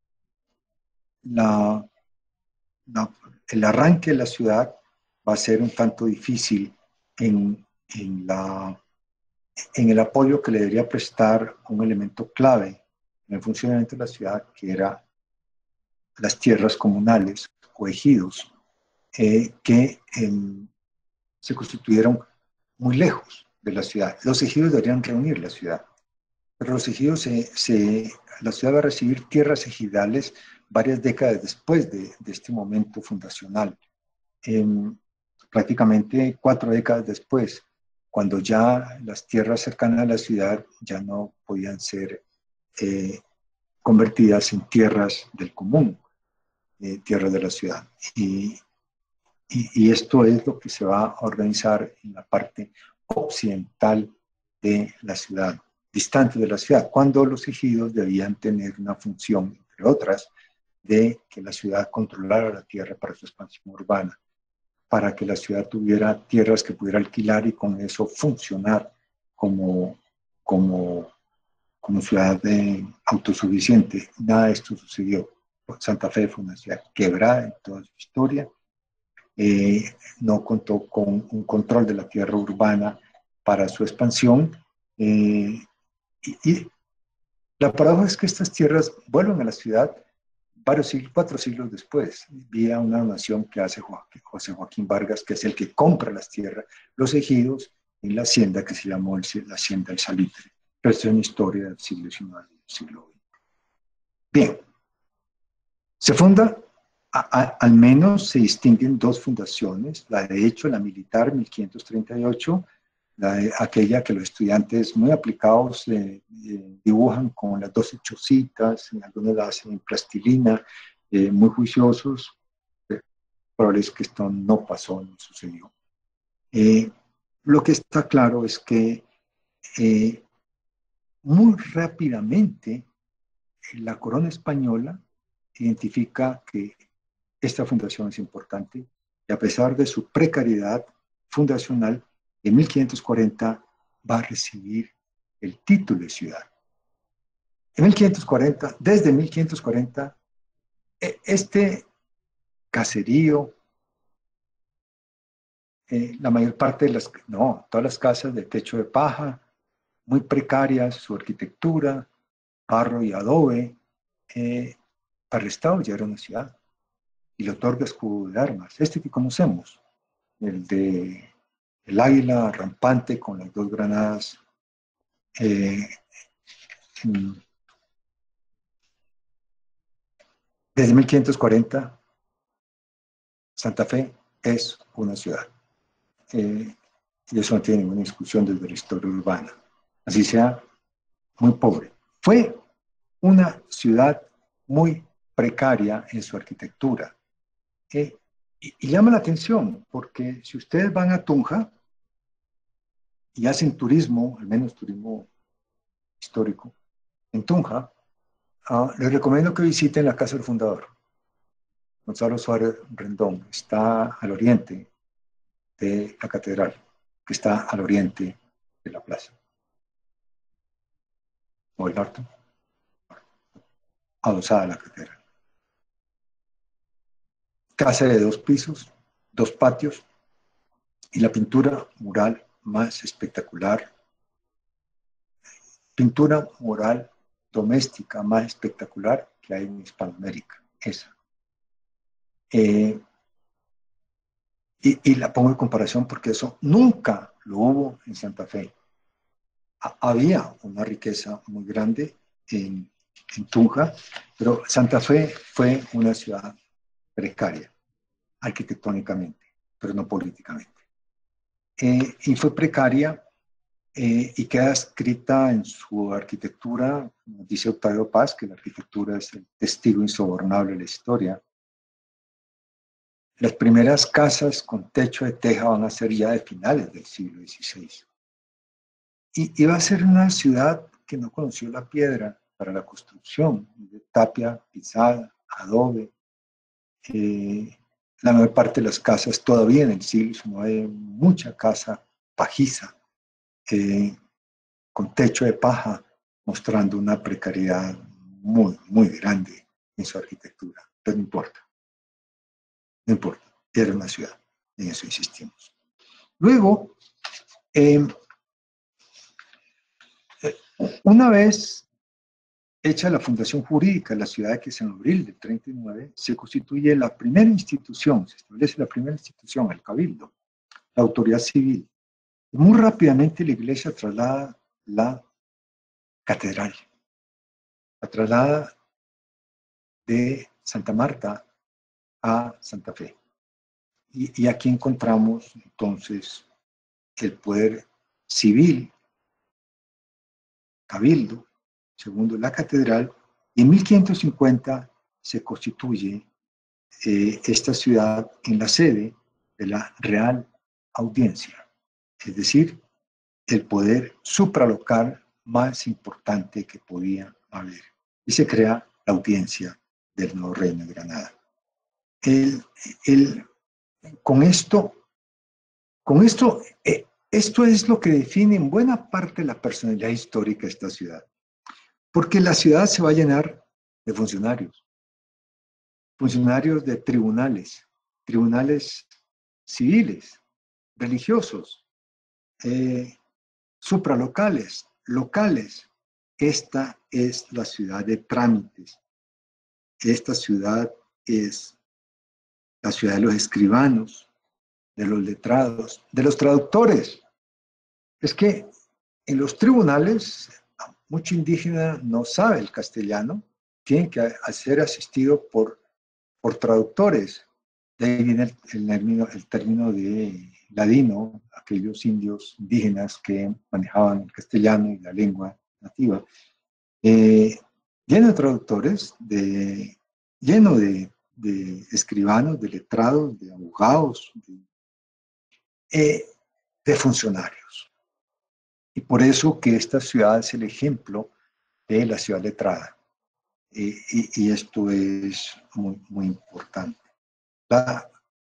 la, la, el arranque de la ciudad va a ser un tanto difícil en, en, la, en el apoyo que le debería prestar un elemento clave en el funcionamiento de la ciudad, que era las tierras comunales o ejidos, eh, que eh, se constituyeron muy lejos de la ciudad. Los ejidos deberían reunir la ciudad, pero los ejidos, se, se, la ciudad va a recibir tierras ejidales varias décadas después de, de este momento fundacional, eh, prácticamente cuatro décadas después, cuando ya las tierras cercanas a la ciudad ya no podían ser eh, convertidas en tierras del común, eh, tierras de la ciudad. Y, y, y esto es lo que se va a organizar en la parte occidental de la ciudad, distante de la ciudad, cuando los ejidos debían tener una función, entre otras, de que la ciudad controlara la tierra para su expansión urbana, para que la ciudad tuviera tierras que pudiera alquilar y con eso funcionar como, como, como ciudad de autosuficiente. Nada de esto sucedió. Santa Fe fue una ciudad quebrada en toda su historia. Eh, no contó con un control de la tierra urbana para su expansión. Eh, y, y la paradoja es que estas tierras vuelven a la ciudad varios siglos, cuatro siglos después, vía una donación que hace José Joaquín Vargas, que es el que compra las tierras, los ejidos, en la hacienda que se llamó el, la Hacienda del Salitre. Pero esto es una historia del siglo diecinueve y del siglo veinte. Bien, se funda, a, a, al menos se distinguen dos fundaciones, la de hecho, la militar, mil quinientos treinta y ocho, la de, aquella que los estudiantes muy aplicados eh, eh, dibujan con las doce chocitas, algunos la hacen en plastilina, eh, muy juiciosos, pero probable es que esto no pasó, no sucedió. Eh, lo que está claro es que eh, muy rápidamente la corona española identifica que esta fundación es importante y a pesar de su precariedad fundacional, en mil quinientos cuarenta va a recibir el título de ciudad. En mil quinientos cuarenta, desde mil quinientos cuarenta, este caserío eh, la mayor parte de las, no, todas las casas de techo de paja, muy precarias, su arquitectura, barro y adobe, eh, para el Estado ya era una ciudad y le otorga escudo de armas, este que conocemos, el de el águila rampante con las dos granadas. Eh, desde mil quinientos cuarenta, Santa Fe es una ciudad. Eh, y eso no tiene ninguna discusión desde la historia urbana. Así sea muy pobre. Fue una ciudad muy precaria en su arquitectura. Eh, y, y llama la atención, porque si ustedes van a Tunja y hacen turismo, al menos turismo histórico, en Tunja, uh, les recomiendo que visiten la Casa del Fundador, Gonzalo Suárez Rendón. Está al oriente de la catedral, que está al oriente de la plaza. O el norte, adosada a la catedral. Casa de dos pisos, dos patios, y la pintura mural más espectacular, pintura mural doméstica más espectacular que hay en Hispanoamérica, esa. Eh, y, y la pongo en comparación porque eso nunca lo hubo en Santa Fe. Ha, había una riqueza muy grande en, en Tunja, pero Santa Fe fue una ciudad precaria, arquitectónicamente, pero no políticamente. Eh, y fue precaria eh, y queda escrita en su arquitectura, dice Octavio Paz, que la arquitectura es el testigo insobornable de la historia. Las primeras casas con techo de teja van a ser ya de finales del siglo dieciséis. Y iba a ser una ciudad que no conoció la piedra para la construcción, de tapia, pisada, adobe. Eh, la mayor parte de las casas todavía en el siglo diecinueve hay mucha casa pajiza, eh, con techo de paja, mostrando una precariedad muy, muy grande en su arquitectura. Pero no importa, no importa, era una ciudad, en eso insistimos. Luego, eh, una vez hecha la fundación jurídica de la ciudad que es en abril del treinta y nueve, se constituye la primera institución, se establece la primera institución, el Cabildo, la autoridad civil. Y muy rápidamente la iglesia traslada la catedral, la traslada de Santa Marta a Santa Fe. Y, y aquí encontramos entonces el poder civil, cabildo, segundo la catedral, y en mil quinientos cincuenta se constituye eh, esta ciudad en la sede de la Real Audiencia, es decir, el poder supralocal más importante que podía haber. Y se crea la Audiencia del Nuevo Reino de Granada. El, el, con esto, con esto eh, esto es lo que define en buena parte la personalidad histórica de esta ciudad. Porque la ciudad se va a llenar de funcionarios, funcionarios de tribunales, tribunales civiles, religiosos, eh, supralocales, locales. Esta es la ciudad de trámites. Esta ciudad es la ciudad de los escribanos, de los letrados, de los traductores. Es que en los tribunales, mucho indígena no sabe el castellano, tiene que ser asistido por, por traductores. De ahí viene el, el, término, el término de ladino, aquellos indios indígenas que manejaban el castellano y la lengua nativa. Eh, lleno de traductores, de, lleno de, de escribanos, de letrados, de abogados, de, eh, de funcionarios. Y por eso que esta ciudad es el ejemplo de la ciudad letrada. Eh, y, y esto es muy, muy importante. La,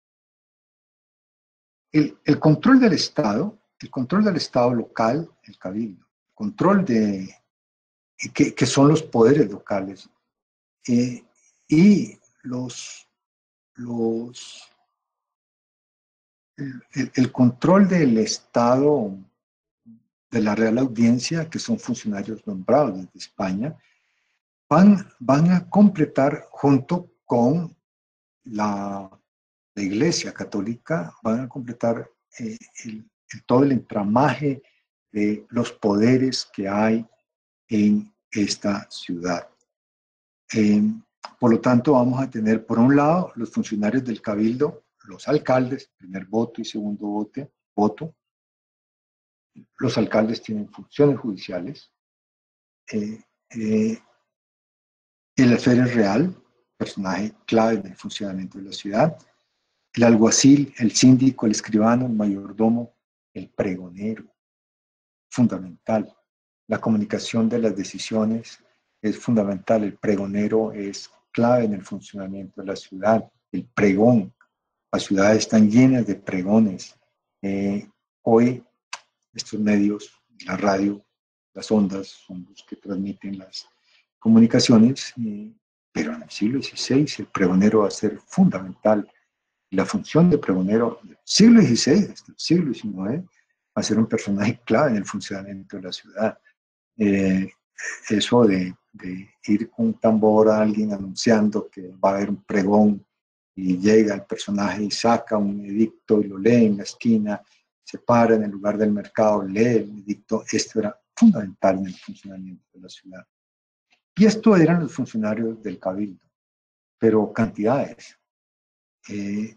el, el control del Estado, el control del Estado local, el cabildo, el control de, que, que son los poderes locales, eh, y los, los, el, el control del Estado, de la Real Audiencia, que son funcionarios nombrados desde España, van, van a completar junto con la, la Iglesia Católica, van a completar eh, el, el, todo el entramaje de los poderes que hay en esta ciudad. Eh, por lo tanto, vamos a tener, por un lado, los funcionarios del Cabildo, los alcaldes, primer voto y segundo voto, voto. Los alcaldes tienen funciones judiciales. Eh, eh, el alférez real, personaje clave en el funcionamiento de la ciudad. El alguacil, el síndico, el escribano, el mayordomo, el pregonero, fundamental. La comunicación de las decisiones es fundamental. El pregonero es clave en el funcionamiento de la ciudad. El pregón. Las ciudades están llenas de pregones. Eh, hoy, estos medios, la radio, las ondas, son los que transmiten las comunicaciones, eh, pero en el siglo dieciséis el pregonero va a ser fundamental. La función de pregonero del siglo dieciséis hasta el siglo diecinueve va a ser un personaje clave en el funcionamiento de la ciudad. Eh, eso de, de ir con un tambor a alguien anunciando que va a haber un pregón y llega el personaje y saca un edicto y lo lee en la esquina, se para en el lugar del mercado, lee el edicto. Esto era fundamental en el funcionamiento de la ciudad. Y esto eran los funcionarios del Cabildo, pero cantidades. Eh,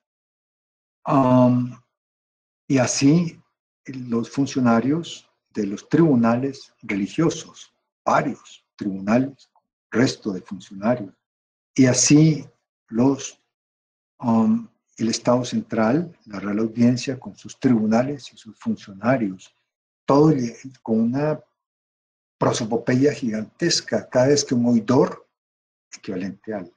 um, y así los funcionarios de los tribunales religiosos, varios tribunales, resto de funcionarios, y así los, um, el Estado Central, la Real Audiencia con sus tribunales y sus funcionarios, todo con una prosopopeya gigantesca, cada vez que un oidor, equivalente al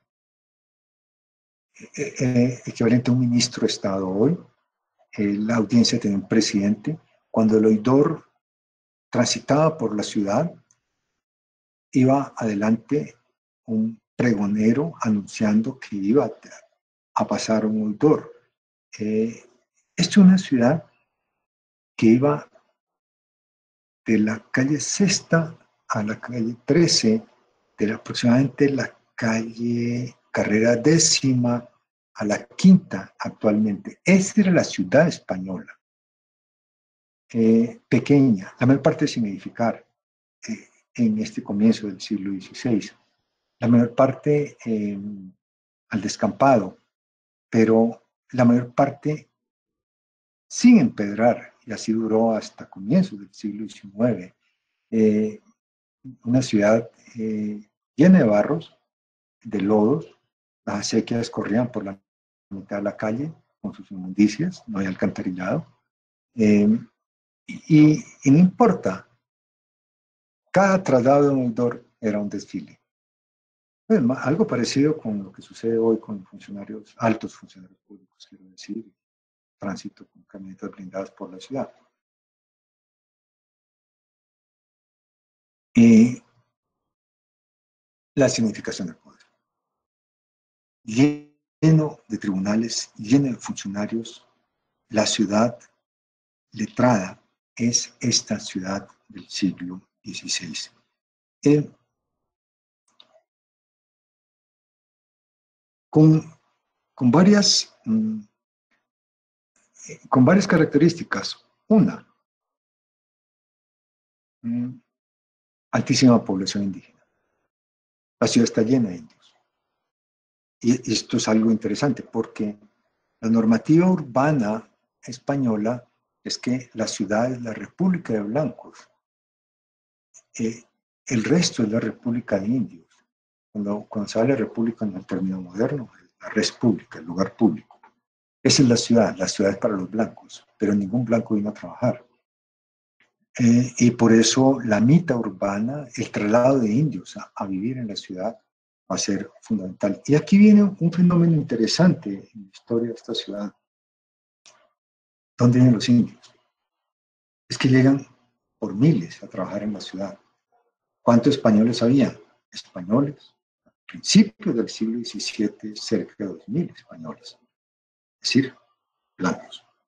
eh, eh, equivalente a un ministro de Estado hoy, eh, la audiencia tiene un presidente. Cuando el oidor transitaba por la ciudad, iba adelante un pregonero anunciando que iba a pasar un oidor. Eh, esto es una ciudad que iba de la calle Sexta a la calle trece, de la, aproximadamente la calle Carrera Décima a la Quinta actualmente. Esta era la ciudad española. Eh, pequeña, la mayor parte sin edificar eh, en este comienzo del siglo dieciséis. La mayor parte eh, al descampado, pero la mayor parte sin empedrar, y así duró hasta comienzos del siglo diecinueve. Eh, una ciudad eh, llena de barros, de lodos, las acequias corrían por la mitad de la calle con sus inmundicias, no hay alcantarillado. Eh, y, y no importa, cada traslado de un oidor era un desfile. Pues, algo parecido con lo que sucede hoy con funcionarios, altos funcionarios públicos, quiero decir, tránsito con camionetas blindadas por la ciudad. Y la significación del poder. Lleno de tribunales, lleno de funcionarios, la ciudad letrada es esta ciudad del siglo dieciséis. Eh, con, con, varias, mm, con varias características. Una, mm, altísima población indígena. La ciudad está llena de indios. Y esto es algo interesante porque la normativa urbana española es que la ciudad es la república de blancos. Eh, el resto es la república de indios. Cuando, cuando se habla de república en el término moderno, es la res pública, el lugar público. Esa es la ciudad, la ciudad es para los blancos, pero ningún blanco vino a trabajar. Eh, y por eso la mitad urbana, el traslado de indios a, a vivir en la ciudad va a ser fundamental. Y aquí viene un fenómeno interesante en la historia de esta ciudad. ¿Dónde vienen los indios? Es que llegan por miles a trabajar en la ciudad. ¿Cuántos españoles había? Españoles. A principios del siglo diecisiete, cerca de dos mil españoles. Es decir, blancos.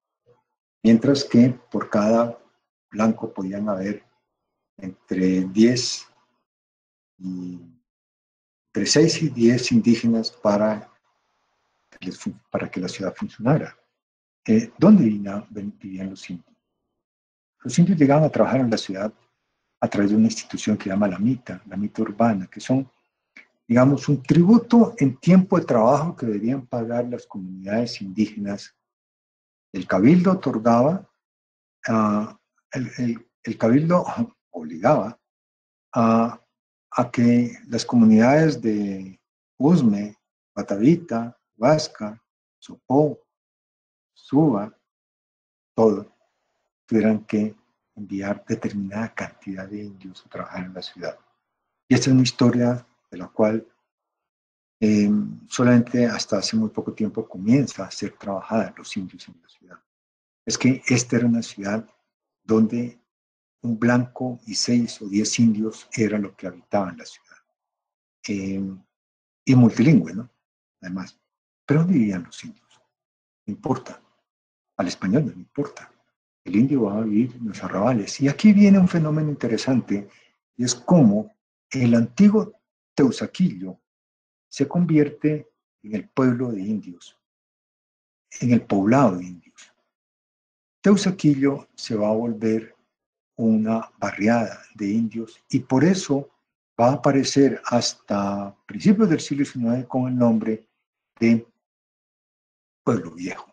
mientras que por cada blanco podían haber entre diez y entre seis y diez indígenas para que, les, para que la ciudad funcionara. Eh, ¿Dónde vivían, vivían los indios? Los indios llegaban a trabajar en la ciudad a través de una institución que se llama la mita, la mita urbana, que son, digamos, un tributo en tiempo de trabajo que deberían pagar las comunidades indígenas. El cabildo otorgaba, uh, el, el, el cabildo obligaba a, a que las comunidades de Usme, Guatavita, Huasca, Sopó, Suba, todo, tuvieran que enviar determinada cantidad de indios a trabajar en la ciudad. Y esta es una historia de la cual eh, solamente hasta hace muy poco tiempo comienza a ser trabajada los indios en la ciudad. Es que esta era una ciudad donde un blanco y seis o diez indios era lo que habitaban la ciudad. Eh, y multilingüe, ¿no? Además. ¿Pero dónde vivían los indios? No importa. Al español no le importa. El indio va a vivir en los arrabales. Y aquí viene un fenómeno interesante, y es cómo el antiguo Teusaquillo se convierte en el pueblo de indios, en el poblado de indios. Teusaquillo se va a volver una barriada de indios y por eso va a aparecer hasta principios del siglo diecinueve con el nombre de Pueblo Viejo.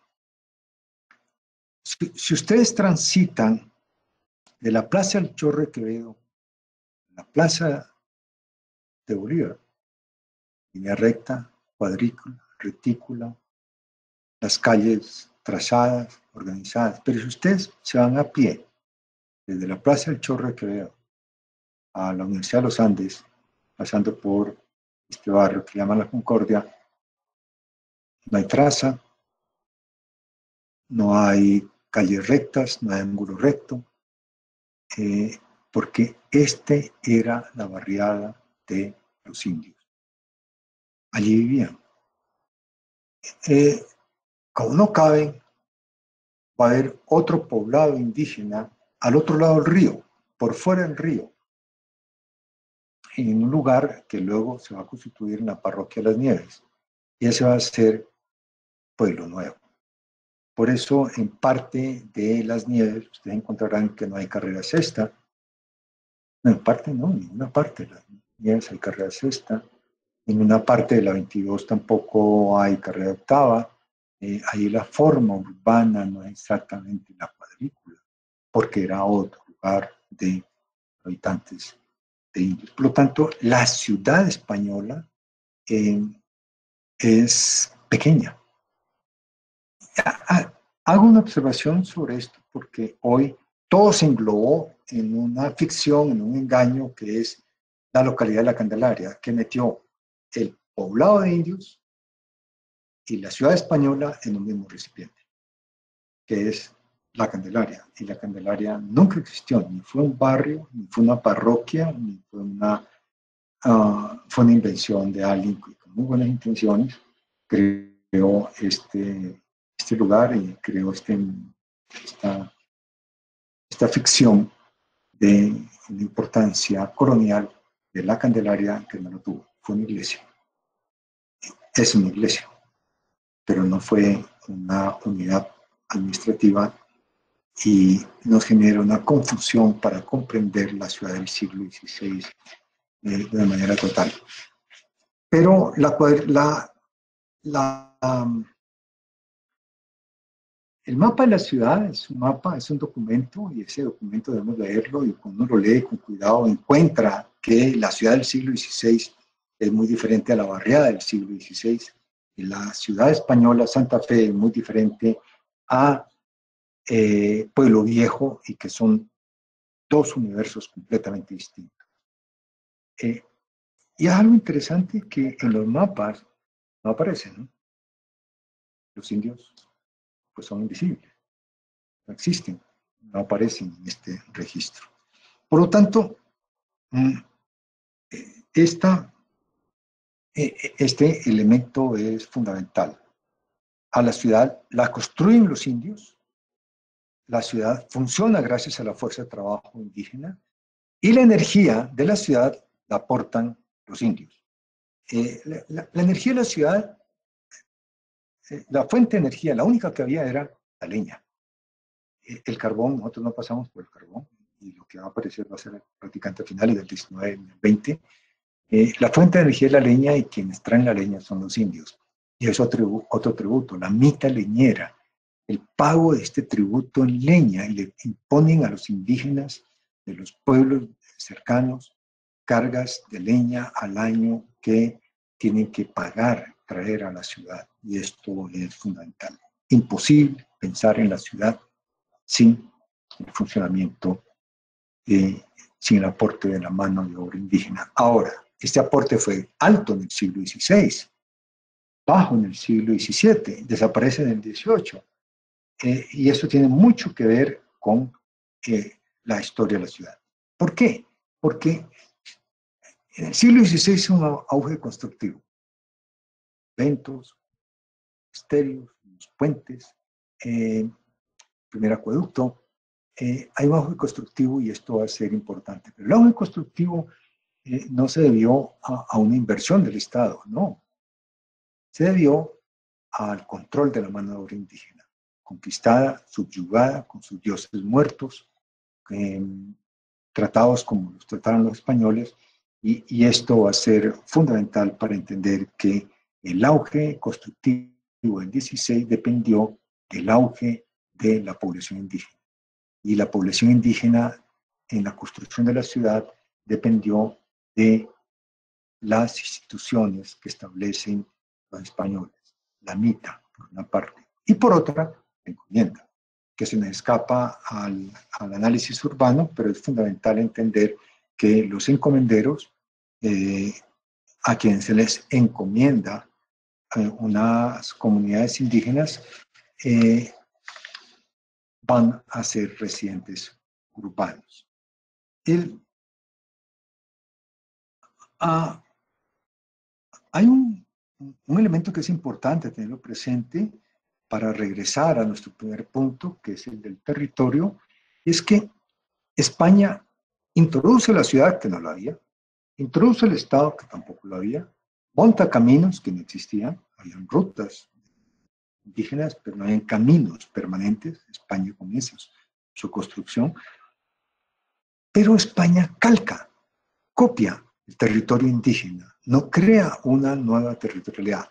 Si, si ustedes transitan de la Plaza del Chorro de Quevedo a la Plaza de Bolívar, línea recta, cuadrícula, retícula, las calles trazadas, organizadas, pero si ustedes se van a pie desde la Plaza del Chorro de Quevedo a la Universidad de los Andes, pasando por este barrio que llaman La Concordia, no hay traza, no hay calles rectas, no hay ángulo recto, eh, porque este era la barriada de los indios. Allí vivían. Eh, como no caben, va a haber otro poblado indígena al otro lado del río, por fuera del río, en un lugar que luego se va a constituir en la parroquia de Las Nieves. Y ese va a ser Pueblo Nuevo. Por eso, en parte de Las Nieves, ustedes encontrarán que no hay carrera sexta. No, en parte no, en ninguna parte de Las Nieves hay carrera sexta. En una parte de la veintidós tampoco hay carrera octava. Eh, ahí la forma urbana no es exactamente la cuadrícula, porque era otro lugar de habitantes de indios. Por lo tanto, la ciudad española eh, es pequeña. Hago una observación sobre esto porque hoy todo se englobó en una ficción, en un engaño que es la localidad de La Candelaria, que metió el poblado de indios y la ciudad española en un mismo recipiente, que es La Candelaria. Y La Candelaria nunca existió, ni fue un barrio, ni fue una parroquia, ni fue una, uh, fue una invención de alguien con muy buenas intenciones, creó este, este lugar y creó este, esta, esta ficción de la importancia colonial de La Candelaria, que no lo tuvo. Fue una iglesia. Es una iglesia, pero no fue una unidad administrativa y nos genera una confusión para comprender la ciudad del siglo dieciséis eh, de una manera total. Pero la, la, la, um, el mapa de la ciudad es un mapa, es un documento, y ese documento debemos leerlo, y cuando uno lo lee con cuidado encuentra que la ciudad del siglo dieciséis es muy diferente a la barriada del siglo dieciséis, y la ciudad española, Santa Fe, es muy diferente a eh, Pueblo Viejo, y que son dos universos completamente distintos. Eh, y es algo interesante que en los mapas no aparecen, ¿no? Los indios pues son invisibles, no existen, no aparecen en este registro. Por lo tanto, esta, este elemento es fundamental. A la ciudad la construyen los indios la ciudad funciona gracias a la fuerza de trabajo indígena y la energía de la ciudad la aportan los indios. Eh, la, la, la energía de la ciudad, eh, la fuente de energía, la única que había era la leña. Eh, el carbón, nosotros no pasamos por el carbón, y lo que va a aparecer va a ser prácticamente a finales del diecinueve, veinte. Eh, la fuente de energía es la leña y quienes traen la leña son los indios. Y es otro, otro tributo, la mita leñera, el pago de este tributo en leña, y le imponen a los indígenas de los pueblos cercanos cargas de leña al año que tienen que pagar, traer a la ciudad. Y esto es fundamental. Imposible pensar en la ciudad sin el funcionamiento, eh, sin el aporte de la mano de obra indígena. Ahora, este aporte fue alto en el siglo dieciséis, bajo en el siglo diecisiete, desaparece en el dieciocho. Eh, y eso tiene mucho que ver con eh, la historia de la ciudad. ¿Por qué? Porque en el siglo dieciséis hubo un auge constructivo. Ventos, estéreos, los puentes, eh, primer acueducto. Eh, hay un auge constructivo y esto va a ser importante. Pero el auge constructivo eh, no se debió a, a una inversión del Estado, no. Se debió al control de la mano de obra indígena, conquistada, subyugada, con sus dioses muertos, eh, tratados como los trataron los españoles, y, y esto va a ser fundamental para entender que el auge constructivo del dieciséis dependió del auge de la población indígena. Y la población indígena en la construcción de la ciudad dependió de las instituciones que establecen los españoles, la mita, por una parte, y por otra, la encomienda, que se nos escapa al, al análisis urbano, pero es fundamental entender que los encomenderos, eh, a quienes se les encomienda eh, unas comunidades indígenas, eh, van a ser residentes urbanos. El, ah, hay un, un elemento que es importante tenerlo presente para regresar a nuestro primer punto, que es el del territorio, es que España introduce la ciudad, que no lo había, introduce el Estado, que tampoco lo había, monta caminos que no existían, habían rutas indígenas, pero no habían caminos permanentes. España comienza su construcción, pero España calca, copia el territorio indígena, no crea una nueva territorialidad.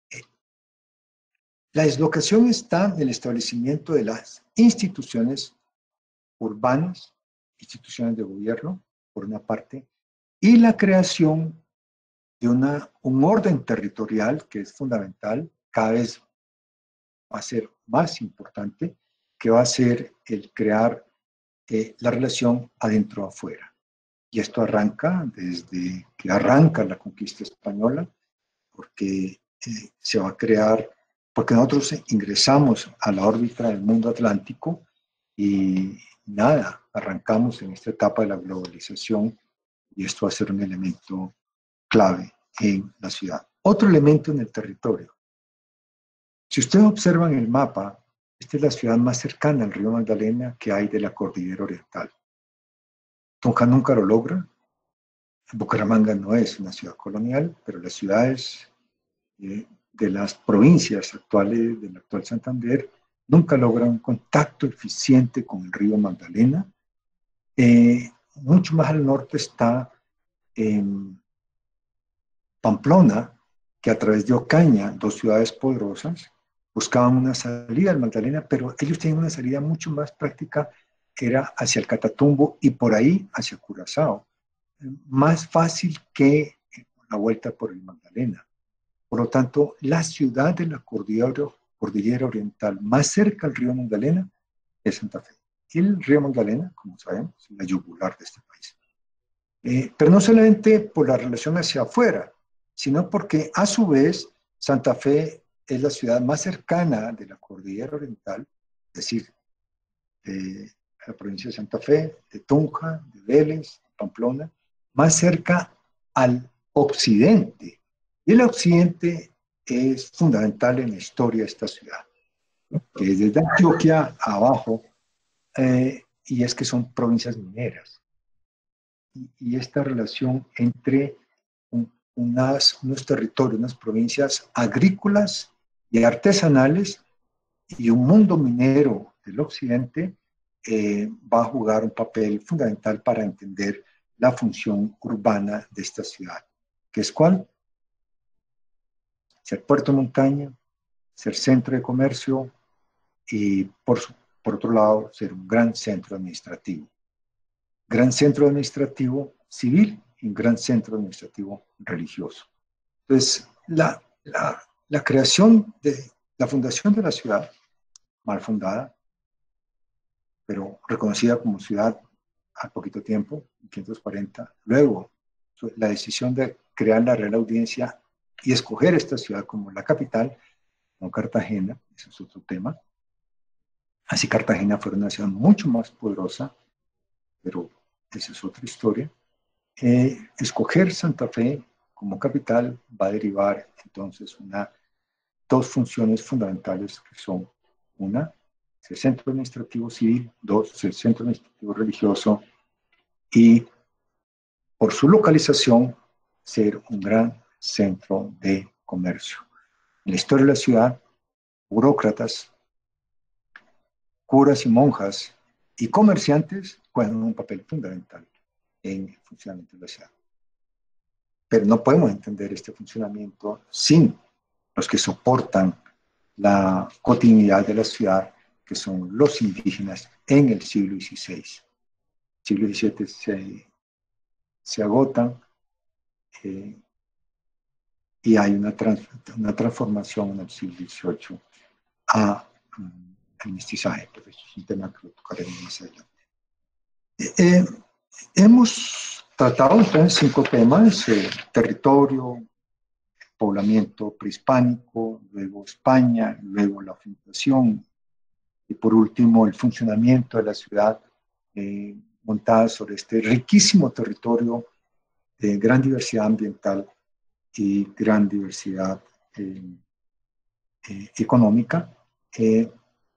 La deslocación está en el establecimiento de las instituciones urbanas, instituciones de gobierno, por una parte, y la creación de una, un orden territorial que es fundamental, cada vez va a ser más importante, que va a ser el crear eh, la relación adentro-afuera. Y esto arranca desde que arranca la conquista española, porque eh, se va a crear, porque nosotros ingresamos a la órbita del mundo atlántico y nada, arrancamos en esta etapa de la globalización y esto va a ser un elemento clave en la ciudad. Otro elemento en el territorio. Si ustedes observan el mapa, esta es la ciudad más cercana al río Magdalena que hay de la cordillera oriental. Tunja nunca lo logra. Bucaramanga no es una ciudad colonial, pero las ciudades eh, de las provincias actuales del actual Santander nunca logran un contacto eficiente con el río Magdalena. Eh, mucho más al norte está eh, Pamplona, que a través de Ocaña, dos ciudades poderosas, buscaban una salida al Magdalena, pero ellos tenían una salida mucho más práctica, que era hacia el Catatumbo y por ahí hacia Curazao. Más fácil que la vuelta por el Magdalena. Por lo tanto, la ciudad de la cordillera, cordillera oriental más cerca al río Magdalena es Santa Fe. El río Magdalena, como sabemos, es la yugular de este país. Eh, pero no solamente por la relación hacia afuera, sino porque a su vez Santa Fe es la ciudad más cercana de la cordillera oriental, es decir, de la provincia de Santa Fe, de Tunja, de Vélez, de Pamplona, más cerca al occidente. Y el occidente es fundamental en la historia de esta ciudad, que es desde Antioquia abajo eh, y es que son provincias mineras. Y, y esta relación entre un, unas, unos territorios, unas provincias agrícolas y artesanales y un mundo minero del occidente eh, va a jugar un papel fundamental para entender la función urbana de esta ciudad, que es cuál: ser puerto montaña, ser centro de comercio y, por, por otro lado, ser un gran centro administrativo. Gran centro administrativo civil y un gran centro administrativo religioso. Entonces, la, la, la creación de la fundación de la ciudad, mal fundada, pero reconocida como ciudad al poquito tiempo, en quinientos cuarenta, luego la decisión de crear la Real Audiencia y escoger esta ciudad como la capital, no Cartagena, eso es otro tema. Así Cartagena fue una ciudad mucho más poderosa, pero esa es otra historia. Eh, escoger Santa Fe como capital va a derivar entonces una, dos funciones fundamentales que son: una, ser centro administrativo civil; dos, ser centro administrativo religioso; y por su localización ser un gran centro de comercio. En la historia de la ciudad, burócratas, curas y monjas y comerciantes juegan un papel fundamental en el funcionamiento de la ciudad. Pero no podemos entender este funcionamiento sin los que soportan la continuidad de la ciudad, que son los indígenas en el siglo dieciséis. Siglo diecisiete se, se agotan eh, y hay una, trans, una transformación en el siglo dieciocho a um, el mestizaje, pero eso es un tema que lo tocaremos más adelante. Eh, eh, hemos tratado entonces cinco temas: eh, territorio, poblamiento prehispánico, luego España, luego la fundación, y por último el funcionamiento de la ciudad eh, montada sobre este riquísimo territorio de gran diversidad ambiental y gran diversidad eh, eh, económica, eh,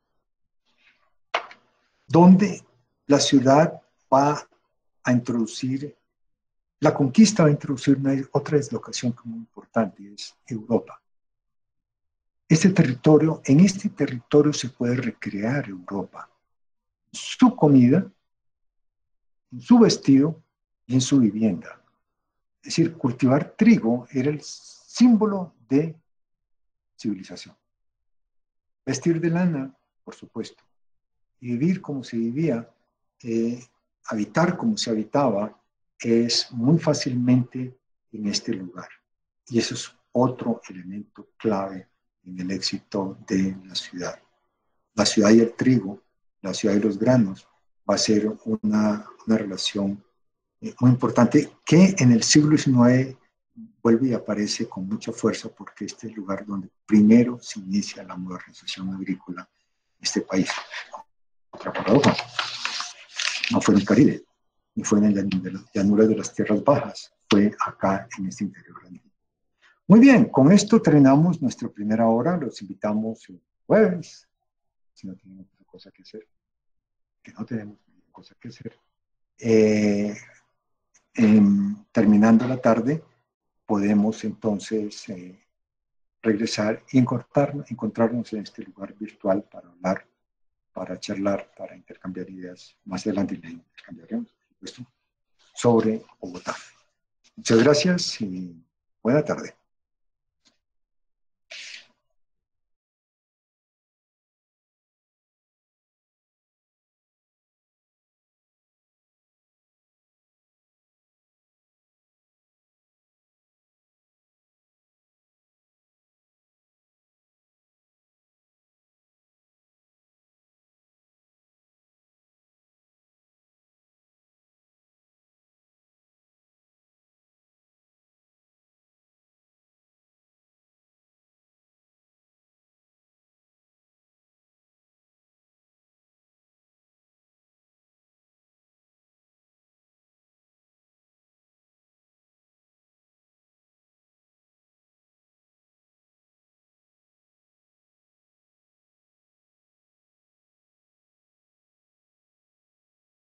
donde la ciudad va a introducir, la conquista va a introducir una, otra deslocación muy importante, es Europa. Este territorio, en este territorio se puede recrear Europa, su comida, en su vestido y en su vivienda. Es decir, cultivar trigo era el símbolo de civilización. Vestir de lana, por supuesto, y vivir como se vivía, eh, habitar como se habitaba, es muy fácilmente en este lugar. Y eso es otro elemento clave en el éxito de la ciudad. La ciudad y el trigo, la ciudad y los granos, va a ser una, una relación eh, muy importante que en el siglo diecinueve vuelve y aparece con mucha fuerza, porque este es el lugar donde primero se inicia la modernización agrícola en este país. Otra paradoja: no fue en el Caribe, ni fue en la llanura de las tierras bajas, fue acá en este interior. Muy bien, con esto terminamos nuestra primera hora. Los invitamos el jueves, si no tienen otra cosa que hacer, que no tenemos cosa que hacer. Eh, eh, terminando la tarde, podemos entonces eh, regresar y encontrarnos, encontrarnos en este lugar virtual para hablar, para charlar, para intercambiar ideas. Más adelante le intercambiaremos, por supuesto, sobre Bogotá. Muchas gracias y buena tarde.